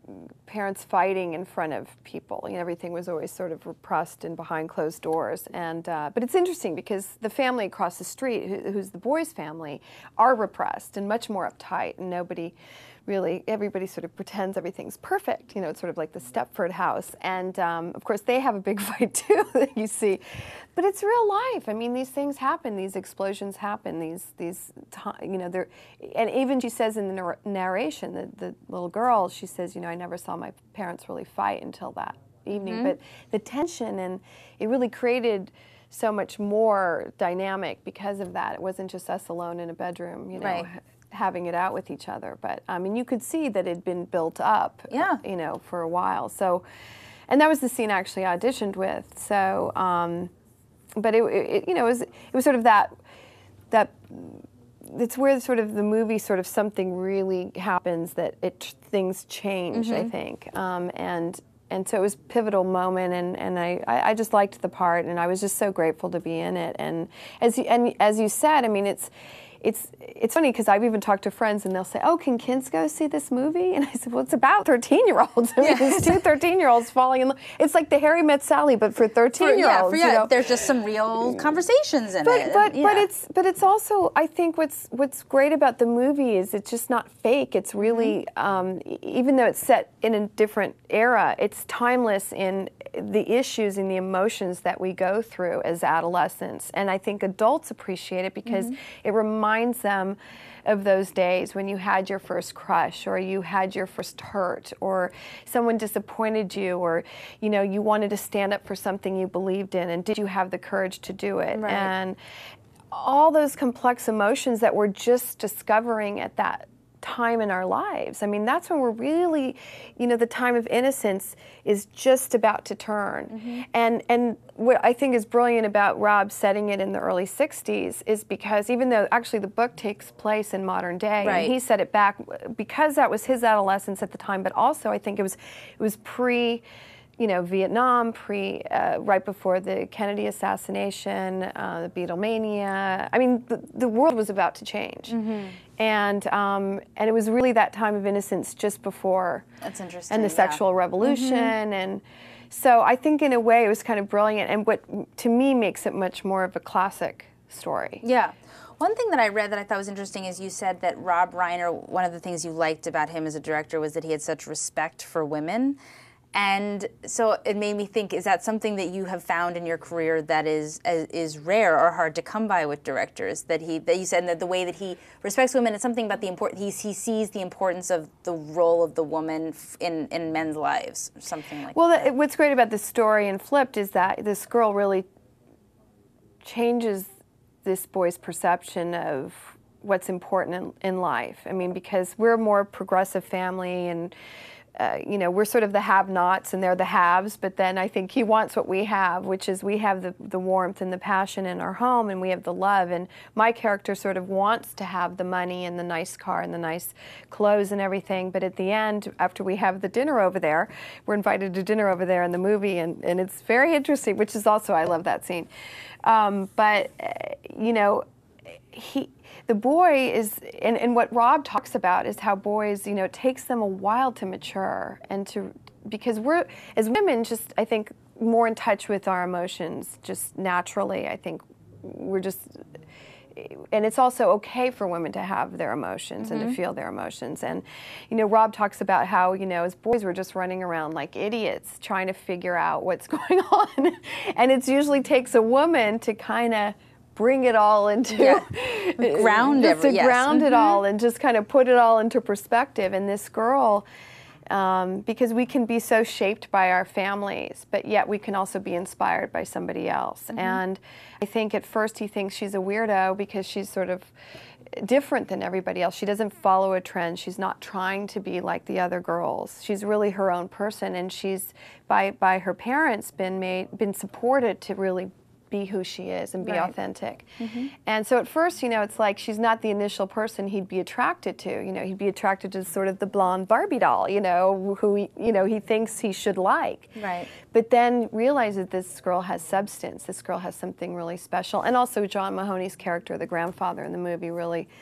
parents fighting in front of people. You know, everything was always sort of repressed and behind closed doors. And uh, but it's interesting because the family across the street, who, who's the boys' family, are repressed and much more uptight, and nobody really, everybody sort of pretends everything's perfect. You know, it's sort of like the Stepford house. And um, of course, they have a big fight too that you see. But it's real life. I mean, these things happen. These explosions happen. These, these, you know, they're, and even she says in the nar narration, the, the little girl, she says, you know, I never saw my parents really fight until that evening. Mm-hmm. But the tension, and it really created so much more dynamic because of that. It wasn't just us alone in a bedroom, you know. Right. Having it out with each other. But I mean, you could see that it had been built up, yeah. you know, for a while. So, and that was the scene I actually auditioned with. So, um, but it, it, you know, it was, it was sort of that, that, it's where sort of the movie sort of something really happens that it, things change, mm-hmm. I think. Um, and, and so it was a pivotal moment, and, and I, I just liked the part, and I was just so grateful to be in it. And as you, and as you said, I mean, it's, It's it's funny because I've even talked to friends and they'll say, "Oh, can kids go see this movie?" And I said, "Well, it's about thirteen-year-olds. I mean, Yeah. it's two thirteen-year-olds falling in love. It's like the Harry Met Sally, but for thirteen-year-olds." Yeah, for, yeah. You know? There's just some real conversations in but, it. But yeah. but it's but it's also, I think what's what's great about the movie is it's just not fake. It's really Mm-hmm. um, even though it's set in a different era, it's timeless in the issues and the emotions that we go through as adolescents. And I think adults appreciate it because mm-hmm. it reminds them of those days when you had your first crush, or you had your first hurt, or someone disappointed you, or you know, you wanted to stand up for something you believed in, and did you have the courage to do it? Right. And all those complex emotions that we're just discovering at that time in our lives. I mean, that's when we're really, you know, the time of innocence is just about to turn. Mm-hmm. And and what I think is brilliant about Rob setting it in the early sixties is because even though actually the book takes place in modern day, right. and he set it back because that was his adolescence at the time, but also I think it was it was pre, you know, Vietnam, pre, uh, right before the Kennedy assassination, uh, the Beatlemania. I mean, the, the world was about to change. Mm-hmm. And um, and it was really that time of innocence just before. That's interesting. And the yeah. sexual revolution. Mm-hmm. And so I think in a way it was kind of brilliant, and what to me makes it much more of a classic story. Yeah. One thing that I read that I thought was interesting is you said that Rob Reiner, one of the things you liked about him as a director was that he had such respect for women. And so it made me think, is that something that you have found in your career that is is rare or hard to come by with directors? That he that you said that the way that he respects women, it's something about the important. He he sees the importance of the role of the woman in in men's lives, or something like well, that. Well, what's great about this story in Flipped is that this girl really changes this boy's perception of what's important in, in life. I mean, because we're a more progressive family, and Uh, you know, we're sort of the have-nots and they're the haves, but then I think he wants what we have, which is we have the, the warmth and the passion in our home, and we have the love. And my character sort of wants to have the money and the nice car and the nice clothes and everything, but at the end, after we have the dinner over there, we're invited to dinner over there in the movie, and, and it's very interesting, which is also, I love that scene. Um, but, uh, you know, he... The boy is, and, and what Rob talks about is how boys, you know, it takes them a while to mature, and to, because we're, as women, just, I think, more in touch with our emotions, just naturally. I think we're just, and it's also okay for women to have their emotions mm-hmm. and to feel their emotions. And, you know, Rob talks about how, you know, as boys we're just running around like idiots trying to figure out what's going on. And it usually takes a woman to kind of bring it all into yeah. ground just it, to yes. ground mm-hmm. it all and just kind of put it all into perspective. And this girl, um, because we can be so shaped by our families, but yet we can also be inspired by somebody else. Mm-hmm. And I think at first he thinks she's a weirdo because she's sort of different than everybody else. She doesn't follow a trend. She's not trying to be like the other girls. She's really her own person, and she's by by her parents been made been supported to really be who she is and be right. authentic. Mm-hmm. And so at first, you know, it's like she's not the initial person he'd be attracted to. You know, he'd be attracted to sort of the blonde Barbie doll, you know, who he, you know, he thinks he should like. Right. But then realizes this girl has substance. This girl has something really special. And also John Mahoney's character, the grandfather in the movie, really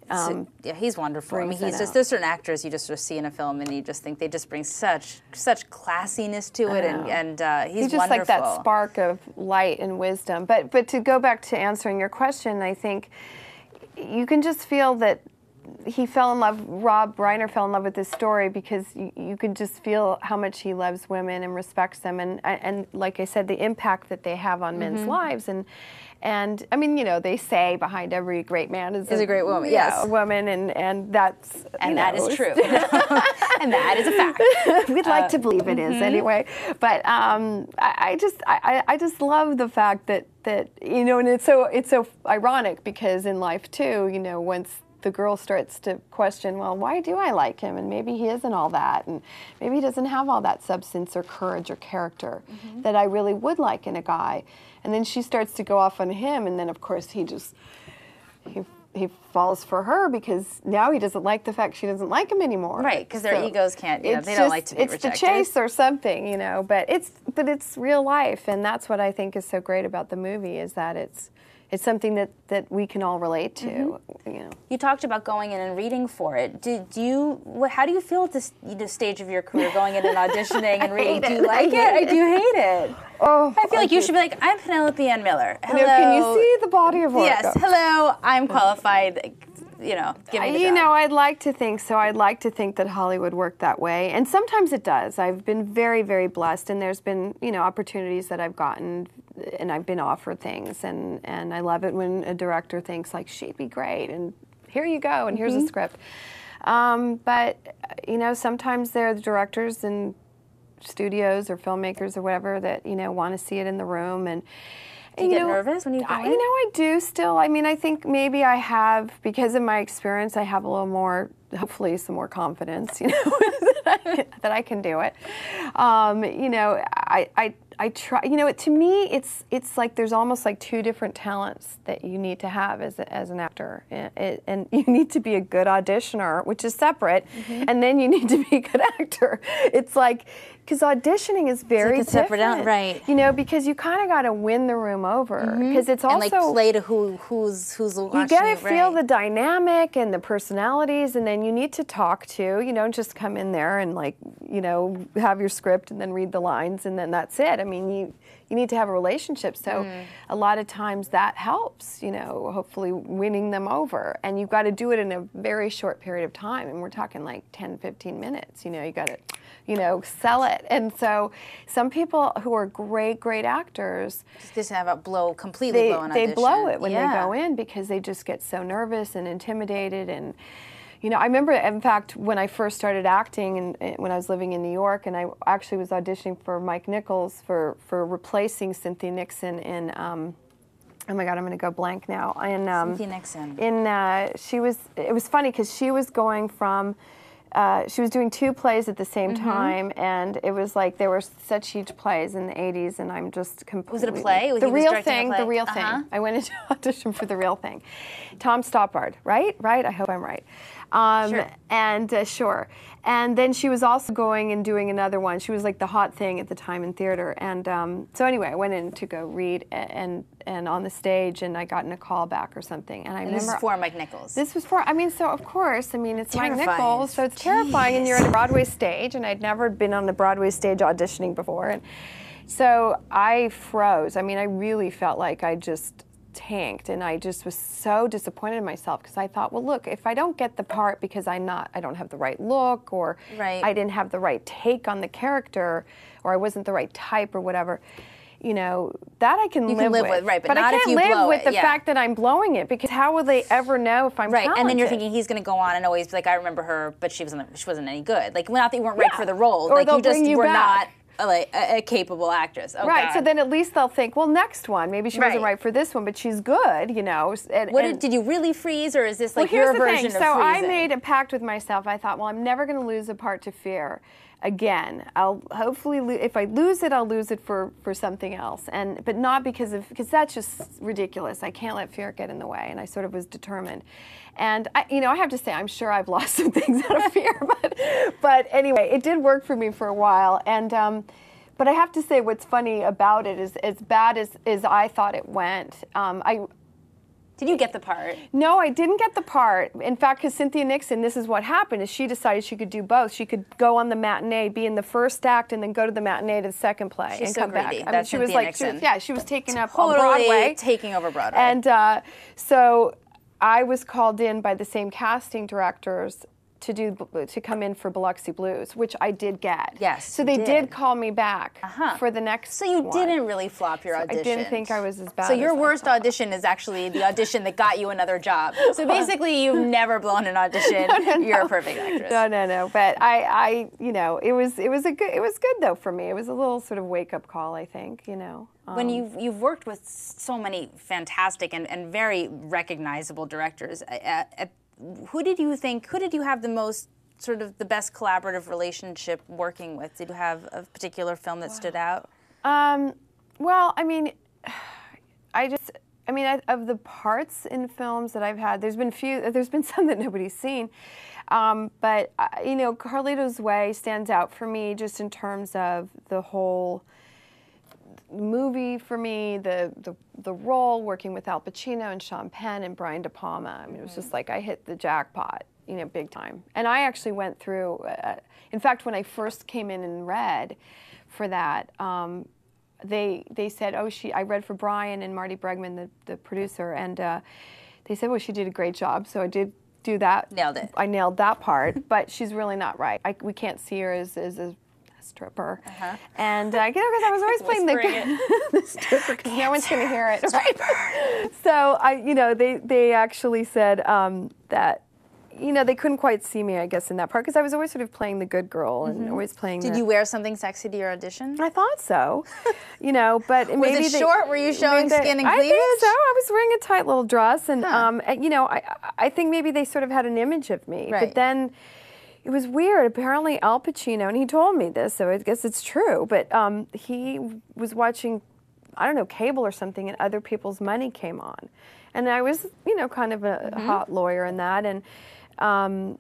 Um, so, yeah, he's wonderful. I mean, brings it he's just out. there's certain actors you just sort of see in a film and you just think they just bring such such classiness to it, and and uh, he's, he's just wonderful. like that spark of light and wisdom. But but to go back to answering your question, I think you can just feel that he fell in love, Rob Reiner fell in love with this story because you, you can just feel how much he loves women and respects them, and and like I said, the impact that they have on men's Mhm. lives, and and I mean, you know, they say behind every great man is, Is a great woman, yeah, yes. a woman, and and that's And you that know, is true. And that is a fact. We'd like Uh, to believe it is mhm. anyway, but um, I, I just I, I just love the fact that that you know, and it's so it's so ironic because in life too, you know, once the girl starts to question, well, why do I like him? And maybe he isn't all that, and maybe he doesn't have all that substance or courage or character Mhm. that I really would like in a guy. And then she starts to go off on him, and then of course he just he he falls for her because now he doesn't like the fact she doesn't like him anymore. Right, because their So egos can't, you know, it's they don't just- like to be it's rejected. the chase or something, you know. But it's but it's real life, and that's what I think is so great about the movie is that it's it's something that, that we can all relate to. Mhm. You know. You talked about going in and reading for it. Did you? wh- How do you feel at this you know, stage of your career, going in and auditioning and reading? hate Do you it. like I it? I hate do hate it. Oh, I feel like you do. should be like, I'm Penelope Ann Miller. You Hello. know, can you see the body of work? Yes. Hello. I'm qualified. You know, give me the You job. know, I'd like to think so. I'd like to think that Hollywood worked that way. And sometimes it does. I've been very, very blessed. And there's been, you know, opportunities that I've gotten and I've been offered things. And, and I love it when a director thinks, like, she'd be great. And here you go. And here's a Mhm. script. Um, but, you know, sometimes there are the directors and studios or filmmakers or whatever that, you know, want to see it in the room. And Do you, you get know, nervous when you go I, in? you know, I do still. I mean, I think maybe I have, because of my experience, I have a little more, hopefully some more confidence, you know, that, I can, that I can do it. Um, you know, I, I, I try, you know, to me, it's it's like there's almost like two different talents that you need to have as, a, as an actor. And, it, and you need to be a good auditioner, which is separate, Mhm. and then you need to be a good actor. It's like, because auditioning is very It's like a separate different. element, right. You know, because you kind of got to win the room over. Because it's also and like play to who who's who's watching. you got to it, feel right. the dynamic and the personalities, and then you need to talk to, you know, just come in there and like, you know, have your script and then read the lines and then that's it. I mean, you you need to have a relationship. So Mm. a lot of times that helps, you know, hopefully winning them over. And you've got to do it in a very short period of time. And we're talking like ten, fifteen minutes, you know, you got to, you know, sell it. And so some people who are great, great actors, Just, just have it blow completely they, blow an they audition. blow it when Yeah. they go in because they just get so nervous and intimidated. And you know, I remember, in fact, when I first started acting and, and when I was living in New York, and I actually was auditioning for Mike Nichols for for replacing Cynthia Nixon in um, oh my God, I'm going to go blank now. In um, Cynthia Nixon. in uh, she was it was funny because she was going from uh, she was doing two plays at the same Mhm. time, and it was like there were such huge plays in the eighties, and I'm just completely... Was it a play? The He was Real directing a Thing, play? The Real Uh-huh. Thing. I went into audition for The Real Thing. Tom Stoppard, right? Right? I hope I'm right. Um, Sure. And uh, sure. And then she was also going and doing another one. She was like the hot thing at the time in theater. And um, so anyway, I went in to go read a- and and on the stage, and I got in a call back or something. And I And remember this is for Mike Nichols. this was for, I mean, so of course, I mean, it's Mike Terrifying. Nichols, so it's terrifying, and you're on a Broadway stage, and I'd never been on the Broadway stage auditioning before, and so I froze. I mean, I really felt like I just tanked, and I just was so disappointed in myself because I thought, well, look, if I don't get the part because I'm not, I don't have the right look, or Right. I didn't have the right take on the character, or I wasn't the right type, or whatever. You know, that I can You live can live with. with, right, but but not I if can't you live blow with it, the yeah. fact that I'm blowing it, because how will they ever know if I'm Right, talented? and then you're thinking he's going to go on and always be like, I remember her, but she wasn't. She wasn't any good. Like, not that you weren't right Yeah. for the role, Or like they'll you just bring you were back. not a, like a, a capable actress. Oh, right, God. so then at least they'll think, well, next one, maybe she wasn't Right. right for this one, but she's good, you know. And, What and- did, did you really freeze, or is this like well, here's your the version thing. of So I freezing? made a pact with myself. I thought, well, I'm never going to lose a part to fear again. I'll hopefully, lo- if I lose it, I'll lose it for, for something else, and but not because of because that's just ridiculous. I can't let fear get in the way, and I sort of was determined. And I, you know, I have to say, I'm sure I've lost some things out of fear, but but anyway, it did work for me for a while, and. Um, But I have to say, what's funny about it is, as bad as, as I thought it went, um, I Did you get the part? No, I didn't get the part. In fact, because Cynthia Nixon, this is what happened, is she decided she could do both. She could go on the matinee, be in the first act, and then go to the matinee to the second play She's and so come greedy. back. I mean, That's she was Cynthia like, she Nixon. was, yeah, she was taking up Totally on Broadway. taking over Broadway. And uh, so I was called in by the same casting directors to do to come in for Biloxi Blues, which I did get. Yes, So you they did. did call me back Uh-huh. for the next So you one. didn't really flop your So audition. I didn't think I was as bad So as your I worst thought. audition is actually the audition that got you another job. So basically, you've never blown an audition. No, no, no. You're a perfect actress. No, no, no. But I, I, you know, it was, it was a good, it was good though for me. It was a little sort of wake up call, I think. You know. When Um, you've, you've worked with so many fantastic and, and very recognizable directors, uh, uh, who did you think, who did you have the most, sort of the best collaborative relationship working with? Did you have a particular film that stood out? Um, well, I mean, I just, I mean, I, of the parts in films that I've had, there's been few, there's been some that nobody's seen. Um, but, uh, you know, Carlito's Way stands out for me just in terms of the whole movie for me, the, the, the role, working with Al Pacino and Sean Penn and Brian De Palma. I mean, it was just like I hit the jackpot, you know, big time. And I actually went through, uh, in fact, when I first came in and read for that, um, they they said, oh, she, I read for Brian and Marty Bregman, the, the producer, and uh, they said, well, she did a great job. So I did do that. Nailed it. I nailed that part, but she's really not right. I, we can't see her as, as a stripper. Uh-huh. And, uh, you know, because I was always playing the, the stripper, because no one's going to hear it. Right? So, I, you know, they, they actually said um, that, you know, they couldn't quite see me, I guess, in that part, because I was always sort of playing the good girl and Mhm. always playing Did the, you wear something sexy to your audition? I thought so, you know, but Was maybe it they- short? Were you showing maybe they- skin and I cleavage? think so. I was wearing a tight little dress, and Huh. um, and, you know, I I think maybe they sort of had an image of me, Right. but then it was weird. Apparently, Al Pacino, and he told me this, so I guess it's true. But um, he was watching, I don't know, cable or something, and Other People's Money came on, and I was, you know, kind of a, a Mhm. hot lawyer in that, and. Um,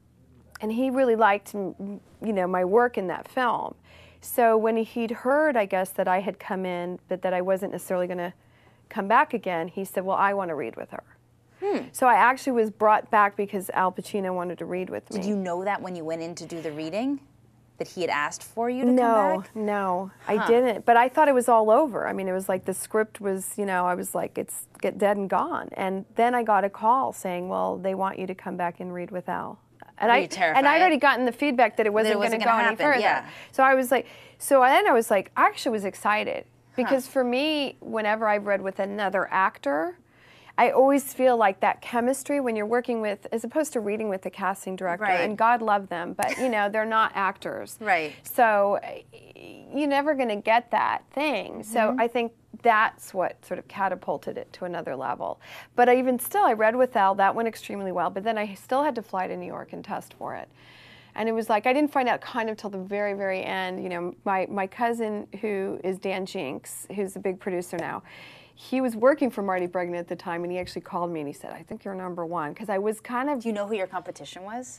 And he really liked, m- you know, my work in that film. So when he'd heard, I guess, that I had come in, but that I wasn't necessarily going to come back again, he said, well, I want to read with her. Hmm. So I actually was brought back because Al Pacino wanted to read with me. Did you know that when you went in to do the reading? That he had asked for you to no, come back? No, Huh. I didn't. But I thought it was all over. I mean, it was like the script was, you know, I was like, it's get dead and gone. And then I got a call saying, well, they want you to come back and read with Al. And Were I you terrified? and I'd already gotten the feedback that it wasn't, That it wasn't going to go gonna any happen, further. yeah. So I was like, so then I was like, I actually was excited because for me, whenever I've read with another actor, I always feel like that chemistry when you're working with, as opposed to reading with the casting director, Right. and God love them, but you know, they're not actors. Right. So you're never going to get that thing. So Mhm. I think that's what sort of catapulted it to another level. But I even still, I read with Al, that went extremely well, but then I still had to fly to New York and test for it. And it was like, I didn't find out kind of till the very, very end. You know, my, my cousin, who is Dan Jinks, who's a big producer now, he was working for Marty Bregman at the time, and he actually called me and he said, I think you're number one. Because I was kind of... Do you know who your competition was?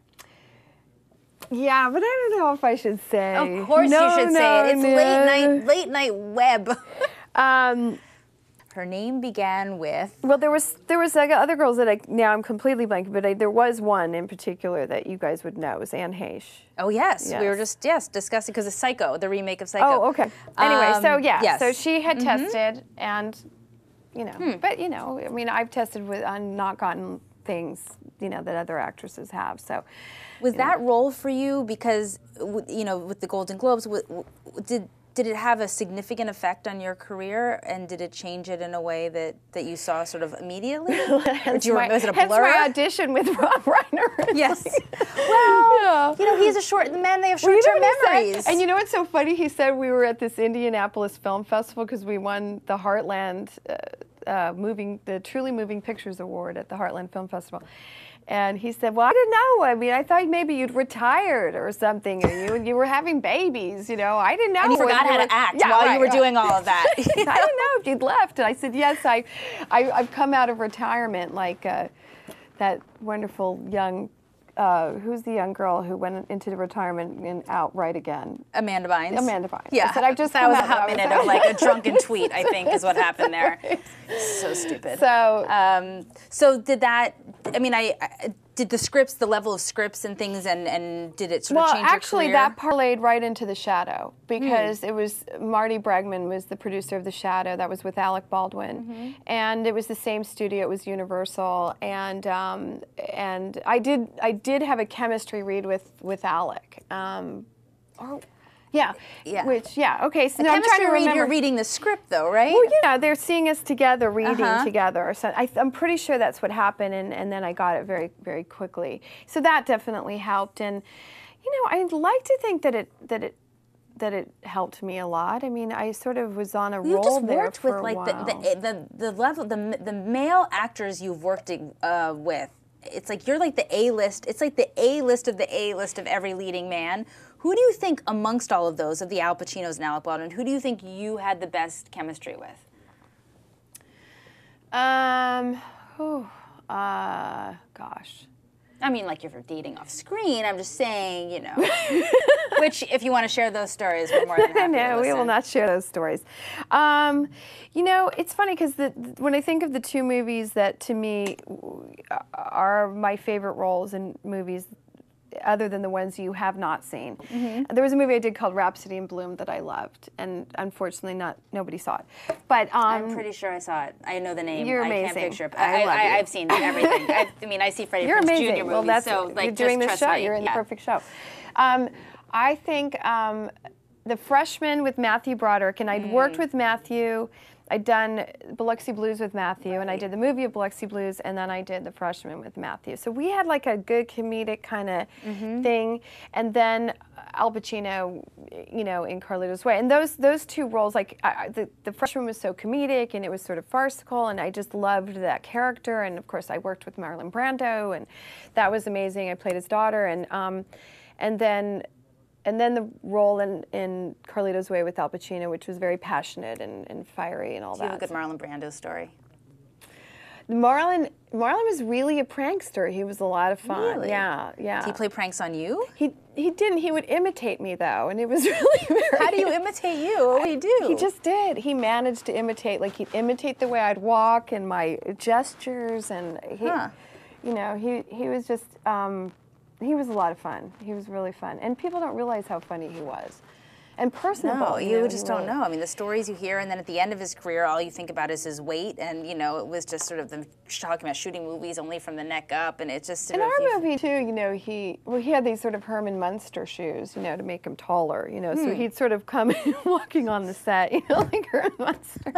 Yeah, but I don't know if I should say. Of course no, you should no, say it. It's no. late night, late night web. Um, Her name began with. well, there was there was like other girls that I now I'm completely blanking, but I, there was one in particular that you guys would know. It was Anne Heche. Oh yes, Yes. we were just yes discussing because of Psycho, the remake of Psycho. Oh, okay. Anyway, so Um, yeah, yes. so she had Mhm. tested, and you know, Hmm. but you know, I mean, I've tested with and not gotten things, you know, that other actresses have. So, Was you know. that role for you because w- you know with the Golden Globes, w- w- did did it have a significant effect on your career, and did it change it in a way that, that you saw sort of immediately? Or Hence do you, my, was it a hence blur? my audition with Rob Reiner. Yes. Well, you know, he's a short the man. They have Well, you know short-term what he said? memories. And you know what's so funny? He said we were at this Indianapolis Film Festival because we won the Heartland uh, uh, moving, the Truly Moving Pictures Award at the Heartland Film Festival. And he said, well, I didn't know. I mean, I thought maybe you'd retired or something, or you you were having babies, you know. I didn't know. And you whether forgot how were- to act Yeah, while you right, were right. doing all of that. I didn't know if you'd left. And I said, yes, I, I, I've come out of retirement like uh, that wonderful young uh, who's the young girl who went into retirement and out right again? Amanda Bynes. Amanda Bynes. Yeah, I said, I've just that come was a out hot of- minute of like a drunken tweet, I think, is what happened there. So stupid. So, um, so did that? I mean, I, I did the scripts, the level of scripts and things, and and did it sort well, of change actually, your career? that parlayed right into The Shadow because mm. it was Marty Bregman was the producer of The Shadow. That was with Alec Baldwin, mm-hmm. and it was the same studio. It was Universal, and um, and I did I did have a chemistry read with with Alec. Um, or, Yeah. Yeah. Which, yeah, okay. So the now I'm trying to read, remember. You're reading the script, though, right? Well, yeah, they're seeing us together, reading uh-huh. together. So I, I'm pretty sure that's what happened, and, and then I got it very, very quickly. So that definitely helped, and you know, I'd like to think that it that it that it helped me a lot. I mean, I sort of was on a you roll just there worked for with a like while. The, the the the level the the male actors you've worked uh, with. It's like you're like the A list. It's like the A list of the A list of every leading man. Who do you think amongst all of those, of the Al Pacinos and Alec Baldwin, who do you think you had the best chemistry with? Um, whew, uh, gosh. I mean, like if you're dating off screen, I'm just saying, you know. Which, if you want to share those stories, we're more than happy no, to we will not share those stories. Um, you know, it's funny because when I think of the two movies that to me are my favorite roles in movies, other than the ones you have not seen. Mm-hmm. There was a movie I did called Rhapsody in Bloom that I loved, and unfortunately, not nobody saw it. But um, I'm pretty sure I saw it. I know the name. You're I amazing. can't picture it. I, I, love I, you. I've seen everything. I, I mean, I see Freddie You're Prinze amazing. Junior movies, well, that's, so like, you're doing just the trust show. me. You're in yeah. the perfect show. Um, I think um, The Freshman with Matthew Broderick, and I'd mm. worked with Matthew. I'd done Biloxi Blues with Matthew, right. and I did the movie of Biloxi Blues, and then I did The Freshman with Matthew. So we had like a good comedic kind of mm-hmm. thing, and then Al Pacino, you know, in Carlito's Way. And those those two roles, like I, the, the Freshman was so comedic, and it was sort of farcical, and I just loved that character. And of course, I worked with Marlon Brando, and that was amazing. I played his daughter, and um, and then. And then the role in, in Carlito's Way with Al Pacino, which was very passionate and, and fiery and all Do that. you have a good Marlon Brando story? Marlon Marlon was really a prankster. He was a lot of fun. Really? Yeah, yeah. Did he play pranks on you? He he didn't. He would imitate me though, and it was really very. How do you imitate you? What do you do? He just did. He managed to imitate. Like he'd imitate the way I'd walk and my gestures, and he, huh. you know, he he was just. Um, He was a lot of fun. He was really fun. And people don't realize how funny he was. And personable. No, you, you know, just he don't really... know. I mean, the stories you hear, and then at the end of his career, all you think about is his weight. And, you know, it was just sort of them talking about shooting movies only from the neck up. And it just sort In of... our movie, too, you know, he, well, he had these sort of Herman Munster shoes, you know, to make him taller, you know. Hmm. So he'd sort of come walking on the set, you know, like Herman Munster.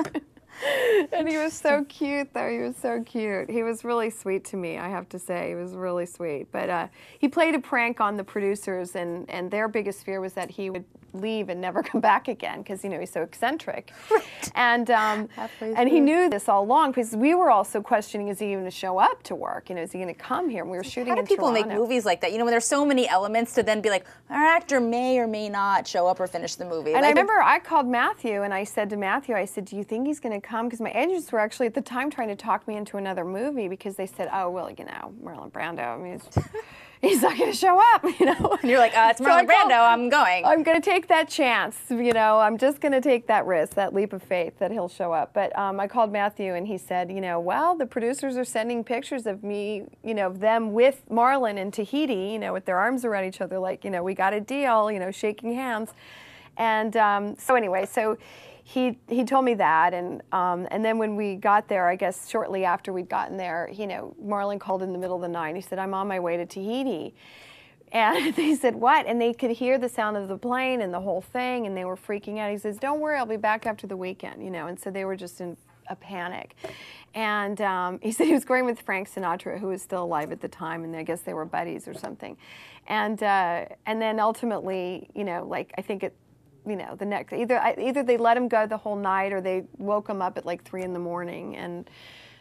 And he was so cute, though. He was so cute. He was really sweet to me, I have to say. He was really sweet. But uh, he played a prank on the producers, and, and their biggest fear was that he would leave and never come back again because, you know, he's so eccentric. Right. And um, and he knew this all along because we were also questioning, is he going to show up to work? You know, is he going to come here? And we were shooting in How do people Toronto. make movies like that? You know, when there's so many elements to then be like, our actor may or may not show up or finish the movie. And like, I remember I called Matthew and I said to Matthew, I said, do you think he's going to come? Because my agents were actually at the time trying to talk me into another movie because they said, oh, well, you know, Marlon Brando, I mean, it's, he's not going to show up, you know. And you're like, uh, it's Marlon so Brando, I'm going. I'm going to take that chance, you know. I'm just going to take that risk, that leap of faith that he'll show up. But um, I called Matthew and he said, you know, well, the producers are sending pictures of me, you know, of them with Marlon in Tahiti, you know, with their arms around each other, like, you know, we got a deal, you know, shaking hands. And um, so anyway, so he he told me that, and um, and then when we got there, I guess shortly after we'd gotten there, you know, Marlon called in the middle of the night. And he said, I'm on my way to Tahiti. And they said, what? And they could hear the sound of the plane and the whole thing, and they were freaking out. He says, don't worry, I'll be back after the weekend, you know. And so they were just in a panic. And um, he said he was going with Frank Sinatra, who was still alive at the time, and I guess they were buddies or something. And uh, and then ultimately, you know, like I think it, you know, the next, either either they let him go the whole night or they woke him up at like three in the morning and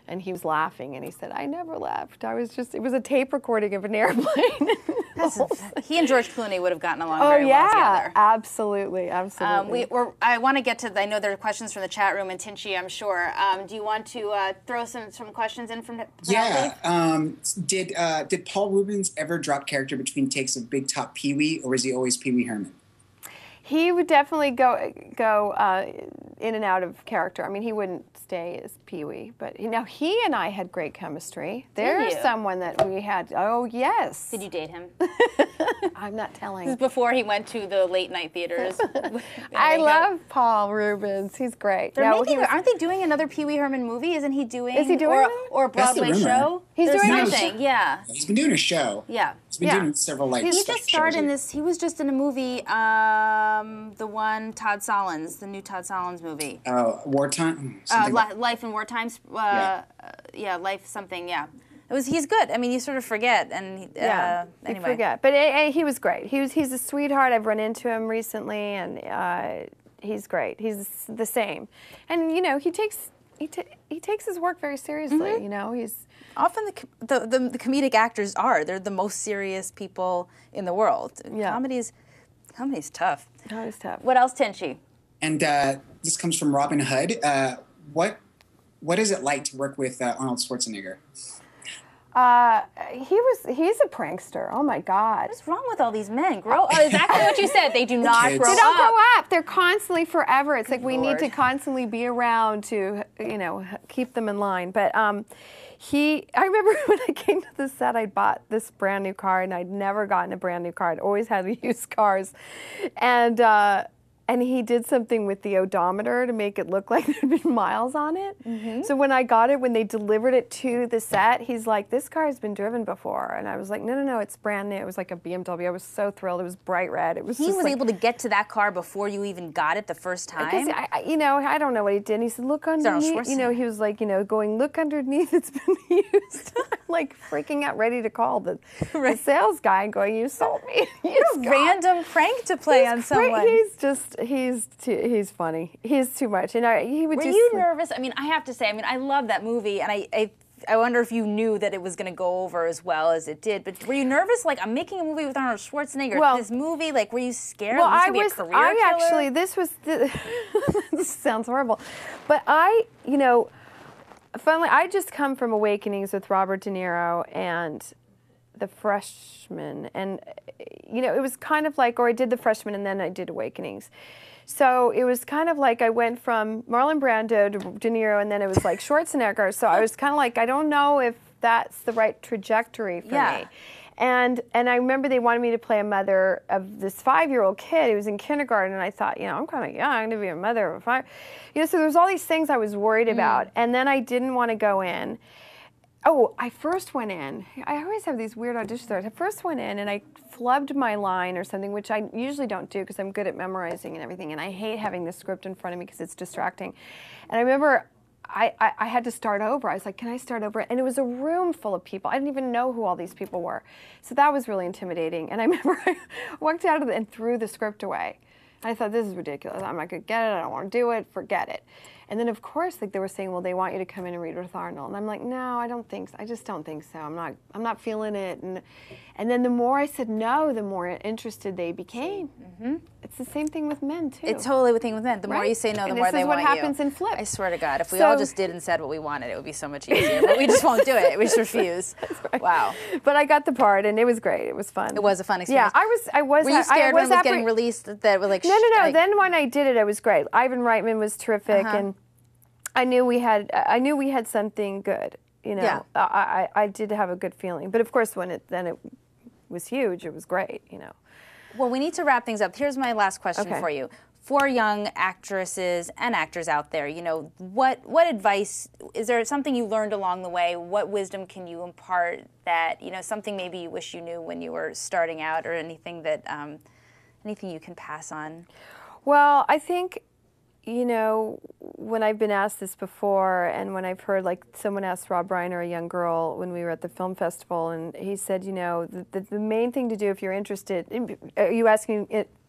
And he was laughing, and he said, I never left. I was just, it was a tape recording of an airplane. He and George Clooney would have gotten along Oh, very yeah, well together. absolutely, absolutely. Um, we, we're, I want to get to, I know there are questions from the chat room, and Tinchy, I'm sure. Um, do you want to uh, throw some, some questions in from Penelope? Yeah. Um, did uh, did Paul Reubens ever drop character between takes of Big Top Pee Wee, or was he always Pee Wee Herman? He would definitely go go uh, in and out of character. I mean, he wouldn't stay as Pee Wee, but you know, he and I had great chemistry. There's you? someone that we had. Oh yes. Did you date him? I'm not telling. This is before he went to the late night theaters. I love Paul Reubens. He's great. They're No, making, he was- aren't they doing another Pee Wee Herman movie? Isn't he doing? Is he doing or, that? or a That's the Broadway rumor. show? He's There's doing a something. show. Yeah. He's been doing a show. Yeah. He's been Yeah. doing several like. He sketch just starred shows. in this. He was just in a movie, um, the one Todd Solondz, the new Todd Solondz movie. Uh, wartime. Uh, something Li- Life in War Times. Uh, Yeah. uh, yeah, Life something. Yeah, it was. He's good. I mean, you sort of forget, and uh, Yeah, you anyway. forget. But uh, uh, he was great. He was he's a sweetheart. I've run into him recently, and uh, he's great. He's the same, and you know he takes he ta he takes his work very seriously. Mhm. You know he's Often the, com- the the the comedic actors are. They're the most serious people in the world. Yeah. Comedy's comedy's tough. Comedy's tough. What else, Tinchy? And uh, this comes from Robin Hood. Uh, what what is it like to work with uh, Arnold Schwarzenegger? Uh, he was he's a prankster. Oh my God. What's wrong with all these men? Grow oh, exactly what you said. They do not Kids. grow They don't up. grow up. They're constantly forever. It's like we need Lord. to constantly be around to, you know, keep them in line. But um, he, I remember when I came to the set, I bought this brand new car, and I'd never gotten a brand new car. I'd always had used cars, and uh, and he did something with the odometer to make it look like there'd been miles on it. Mm-hmm. So when I got it, when they delivered it to the set, he's like, "This car has been driven before," and I was like, "No, no, no, it's brand new." It was like a B M W. I was so thrilled. It was bright red. It was. He just was like, able to get to that car before you even got it the first time. Because I, I- you know, I don't know what he did. And he said, "Look Arnold underneath." You know, he was like, you know, going, "Look underneath. It's been used." I'm like freaking out, ready to call the, the sales guy and going, "You sold me." What a random prank to play He's on cra- someone. He's just, he's too, he's funny. He's too much. And I, he would Were just. you nervous? I mean, I have to say, I mean, I love that movie, and I, I, I wonder if you knew that it was going to go over as well as it did. But were you nervous? Like, I'm making a movie with Arnold Schwarzenegger. Well- this movie, like, were you scared? Well, this I could be a was. career I killer? actually. This was. The, this sounds horrible, but I, you know, finally, I just come from Awakenings with Robert De Niro and The Freshman, and you know, it was kind of like, or I did The Freshman and then I did Awakenings. So it was kind of like I went from Marlon Brando to De Niro, and then it was like Schwarzenegger. So I was kind of like, I don't know if that's the right trajectory for Yeah. me. And and I remember they wanted me to play a mother of this five-year-old kid who was in kindergarten, and I thought, you know, I'm kind of young, I'm gonna be a mother of a five. You know, so there was all these things I was worried about, and then I didn't want to go in. Oh, I first went in. I always have these weird auditions. I first went in and I flubbed my line or something, which I usually don't do because I'm good at memorizing and everything, and I hate having the script in front of me because it's distracting. And I remember I, I, I had to start over. I was like, can I start over? And it was a room full of people. I didn't even know who all these people were. So that was really intimidating. And I remember I walked out of it and threw the script away. I thought, this is ridiculous. I'm not going to get it. I don't want to do it. Forget it. And then, of course, like they were saying, well, they want you to come in and read with Arnold. And I'm like, no, I don't think so. I just don't think so. I'm not, I'm not feeling it. And, and then the more I said no, the more interested they became. Mm-hmm. It's the same thing with men, too. It's totally the thing with men. The more Right? you say no, the And more this they is want what happens you. in Flip. I swear to God, if we So- all just did and said what we wanted, it would be so much easier. But we just won't do it. We just refuse. Right. Wow. But I got the part, and it was great. It was fun. It was a fun Yeah, experience. I was. I was. Were you I scared was when it was getting appreh- released? That were like No, no, sh- no. like- Then when I did it, it was great. Ivan Reitman was terrific, Uh-huh. and I knew we had. I knew we had something good. You know, Yeah. I, I I did have a good feeling. But of course, when it then it was huge, it was great. You know. Well, we need to wrap things up. Here's my last question Okay. for you. For young actresses and actors out there, you know, what what advice, is there something you learned along the way? What wisdom can you impart that, you know, something maybe you wish you knew when you were starting out, or anything that, um, anything you can pass on? Well, I think, you know, when I've been asked this before, and when I've heard, like, someone asked Rob Reiner, a young girl, when we were at the film festival, and he said, you know, the, the, the main thing to do if you're interested, in, are you asking it,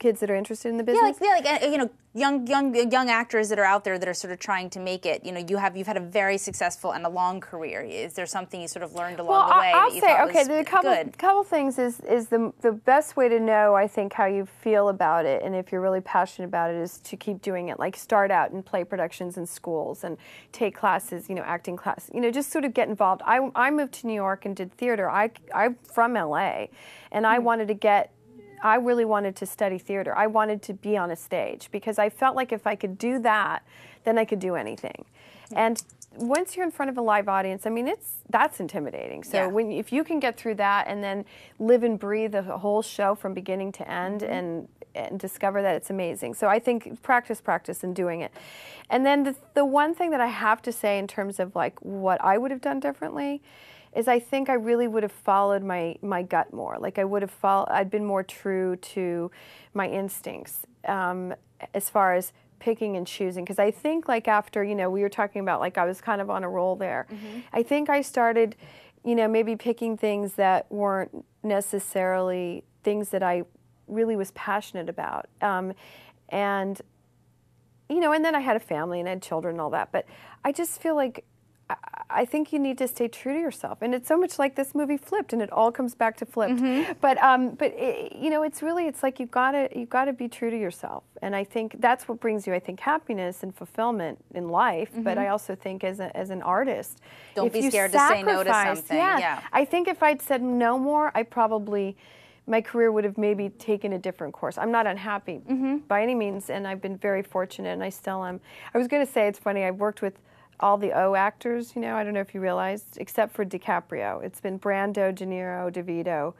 kids that are interested in the business? Yeah, like, yeah, like uh, you know, young, young, young actors that are out there that are sort of trying to make it. You know, you have you've had a very successful and a long career. Is there something you sort of learned along well, the way I'll that you say, thought okay, was the couple, good? couple things is is the the best way to know, I think, how you feel about it, and if you're really passionate about it, is to keep doing it. Like start out in play productions in schools and take classes, you know, acting classes. You know, just sort of get involved. I I moved to New York and did theater. I I'm from L A, and I wanted to get. I really wanted to study theater. I wanted to be on a stage because I felt like if I could do that, then I could do anything. And once you're in front of a live audience, I mean, it's that's intimidating. So Yeah. when if you can get through that and then live and breathe the whole show from beginning to end mm-hmm. and and discover that, it's amazing. So I think practice, practice, and doing it. And then the the one thing that I have to say in terms of like what I would have done differently is I think I really would have followed my, my gut more. Like I would have followed, I'd been more true to my instincts um, as far as picking and choosing. Because I think like after, you know, we were talking about like I was kind of on a roll there. Mm-hmm. I think I started, you know, maybe picking things that weren't necessarily things that I really was passionate about. Um, and, you know, and then I had a family and I had children and all that. But I just feel like I think you need to stay true to yourself, and it's so much like this movie Flipped, and it all comes back to Flipped. Mm-hmm. But um, but it, you know, it's really it's like you gotta you gotta be true to yourself, and I think that's what brings you, I think, happiness and fulfillment in life. Mm-hmm. But I also think as a, as an artist, don't if be you scared to say no to something. Yeah, yeah, I think if I'd said no more, I probably. My career would have maybe taken a different course. I'm not unhappy mm-hmm. by any means, and I've been very fortunate, and I still am. I was going to say, it's funny, I've worked with all the O actors, you know, I don't know if you realized, except for DiCaprio. It's been Brando, De Niro, DeVito.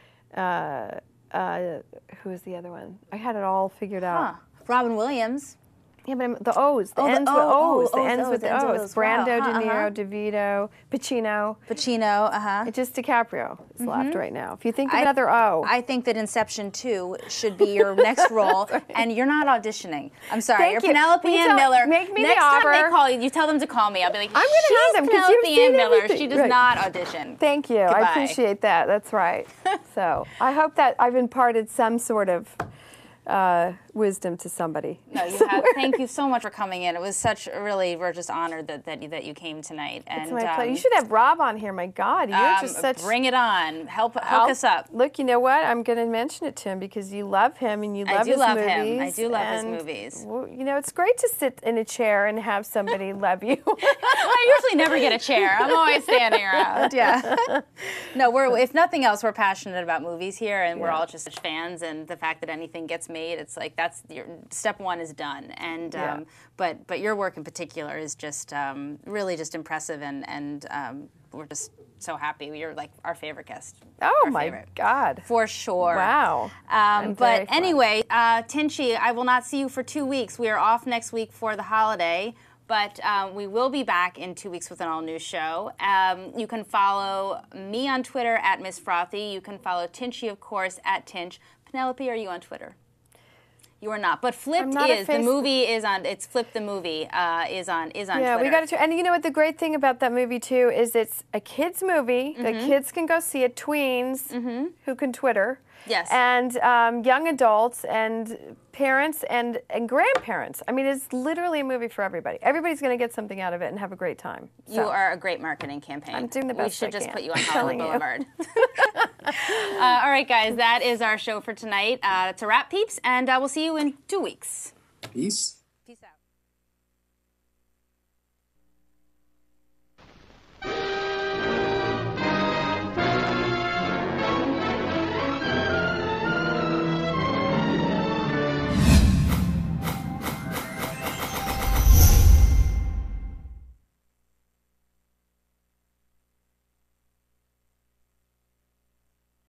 Uh, uh, who is the other one? I had it all figured out. Huh. Robin Williams. Yeah, but the O's, the oh, ends the, with oh, O's, oh, the oh, ends oh, with the ends O's. with O's. Brando, Wow. De Niro, Uh-huh. DeVito, Pacino. Pacino, uh-huh. It's just DiCaprio is mm-hmm. left right now. If you think of I, another O. I think that Inception two should be your next role, right. And you're not auditioning. I'm sorry, Thank you're you. Penelope you Ann tell, Miller. Make me next the offer. time they call you, you tell them to call me. I'll be like, I'm going to have them because you've Penelope seen Ann Miller. everything. She does right. not audition. Thank you. Goodbye. I appreciate that. That's right. So I hope that I've imparted some sort of uh, wisdom to somebody. No, you have. Thank you so much for coming in. It was such a really, we're just honored that that you, that you came tonight. And it's my um, pleasure. You should have Rob on here. My God, you're um, just such. Bring it on. Help hook I'll, us up. Look, you know what? I'm going to mention it to him because you love him and you love I do his love movies. him. I do love his and, movies. Well, you know, it's great to sit in a chair and have somebody love you. I usually never get a chair. I'm always standing around. Yeah. No, we're if nothing else, we're passionate about movies here, and yeah. we're all just such fans. And the fact that anything gets made, it's like that's your step one is done. And yeah. um, but but your work in particular is just um, really just impressive, and and um, we're just so happy. You're like our favorite guest. Oh our my favorite. God! For sure. Wow. Um, but anyway, uh, Tinchy, I will not see you for two weeks. We are off next week for the holiday. But um, we will be back in two weeks with an all-new show. Um, you can follow me on Twitter at Miss Frothy. You can follow Tinchy, of course, at Tinch. Penelope, are you on Twitter? You are not. But Flipped is the movie is on. It's Flipped the movie uh, is on is on. Yeah, Twitter. we got to. And you know what? The great thing about that movie too is it's a kids movie. Mm-hmm. The kids can go see it. Tweens mm-hmm. who can Twitter. Yes. And um, young adults and parents and, and grandparents. I mean, it's literally a movie for everybody. Everybody's going to get something out of it and have a great time. So. You are a great marketing campaign. I'm doing the best We should I just can. put you on Hollywood Boulevard. uh, all right, guys, that is our show for tonight. Uh, it's a wrap, peeps, and uh, we'll see you in two weeks. Peace.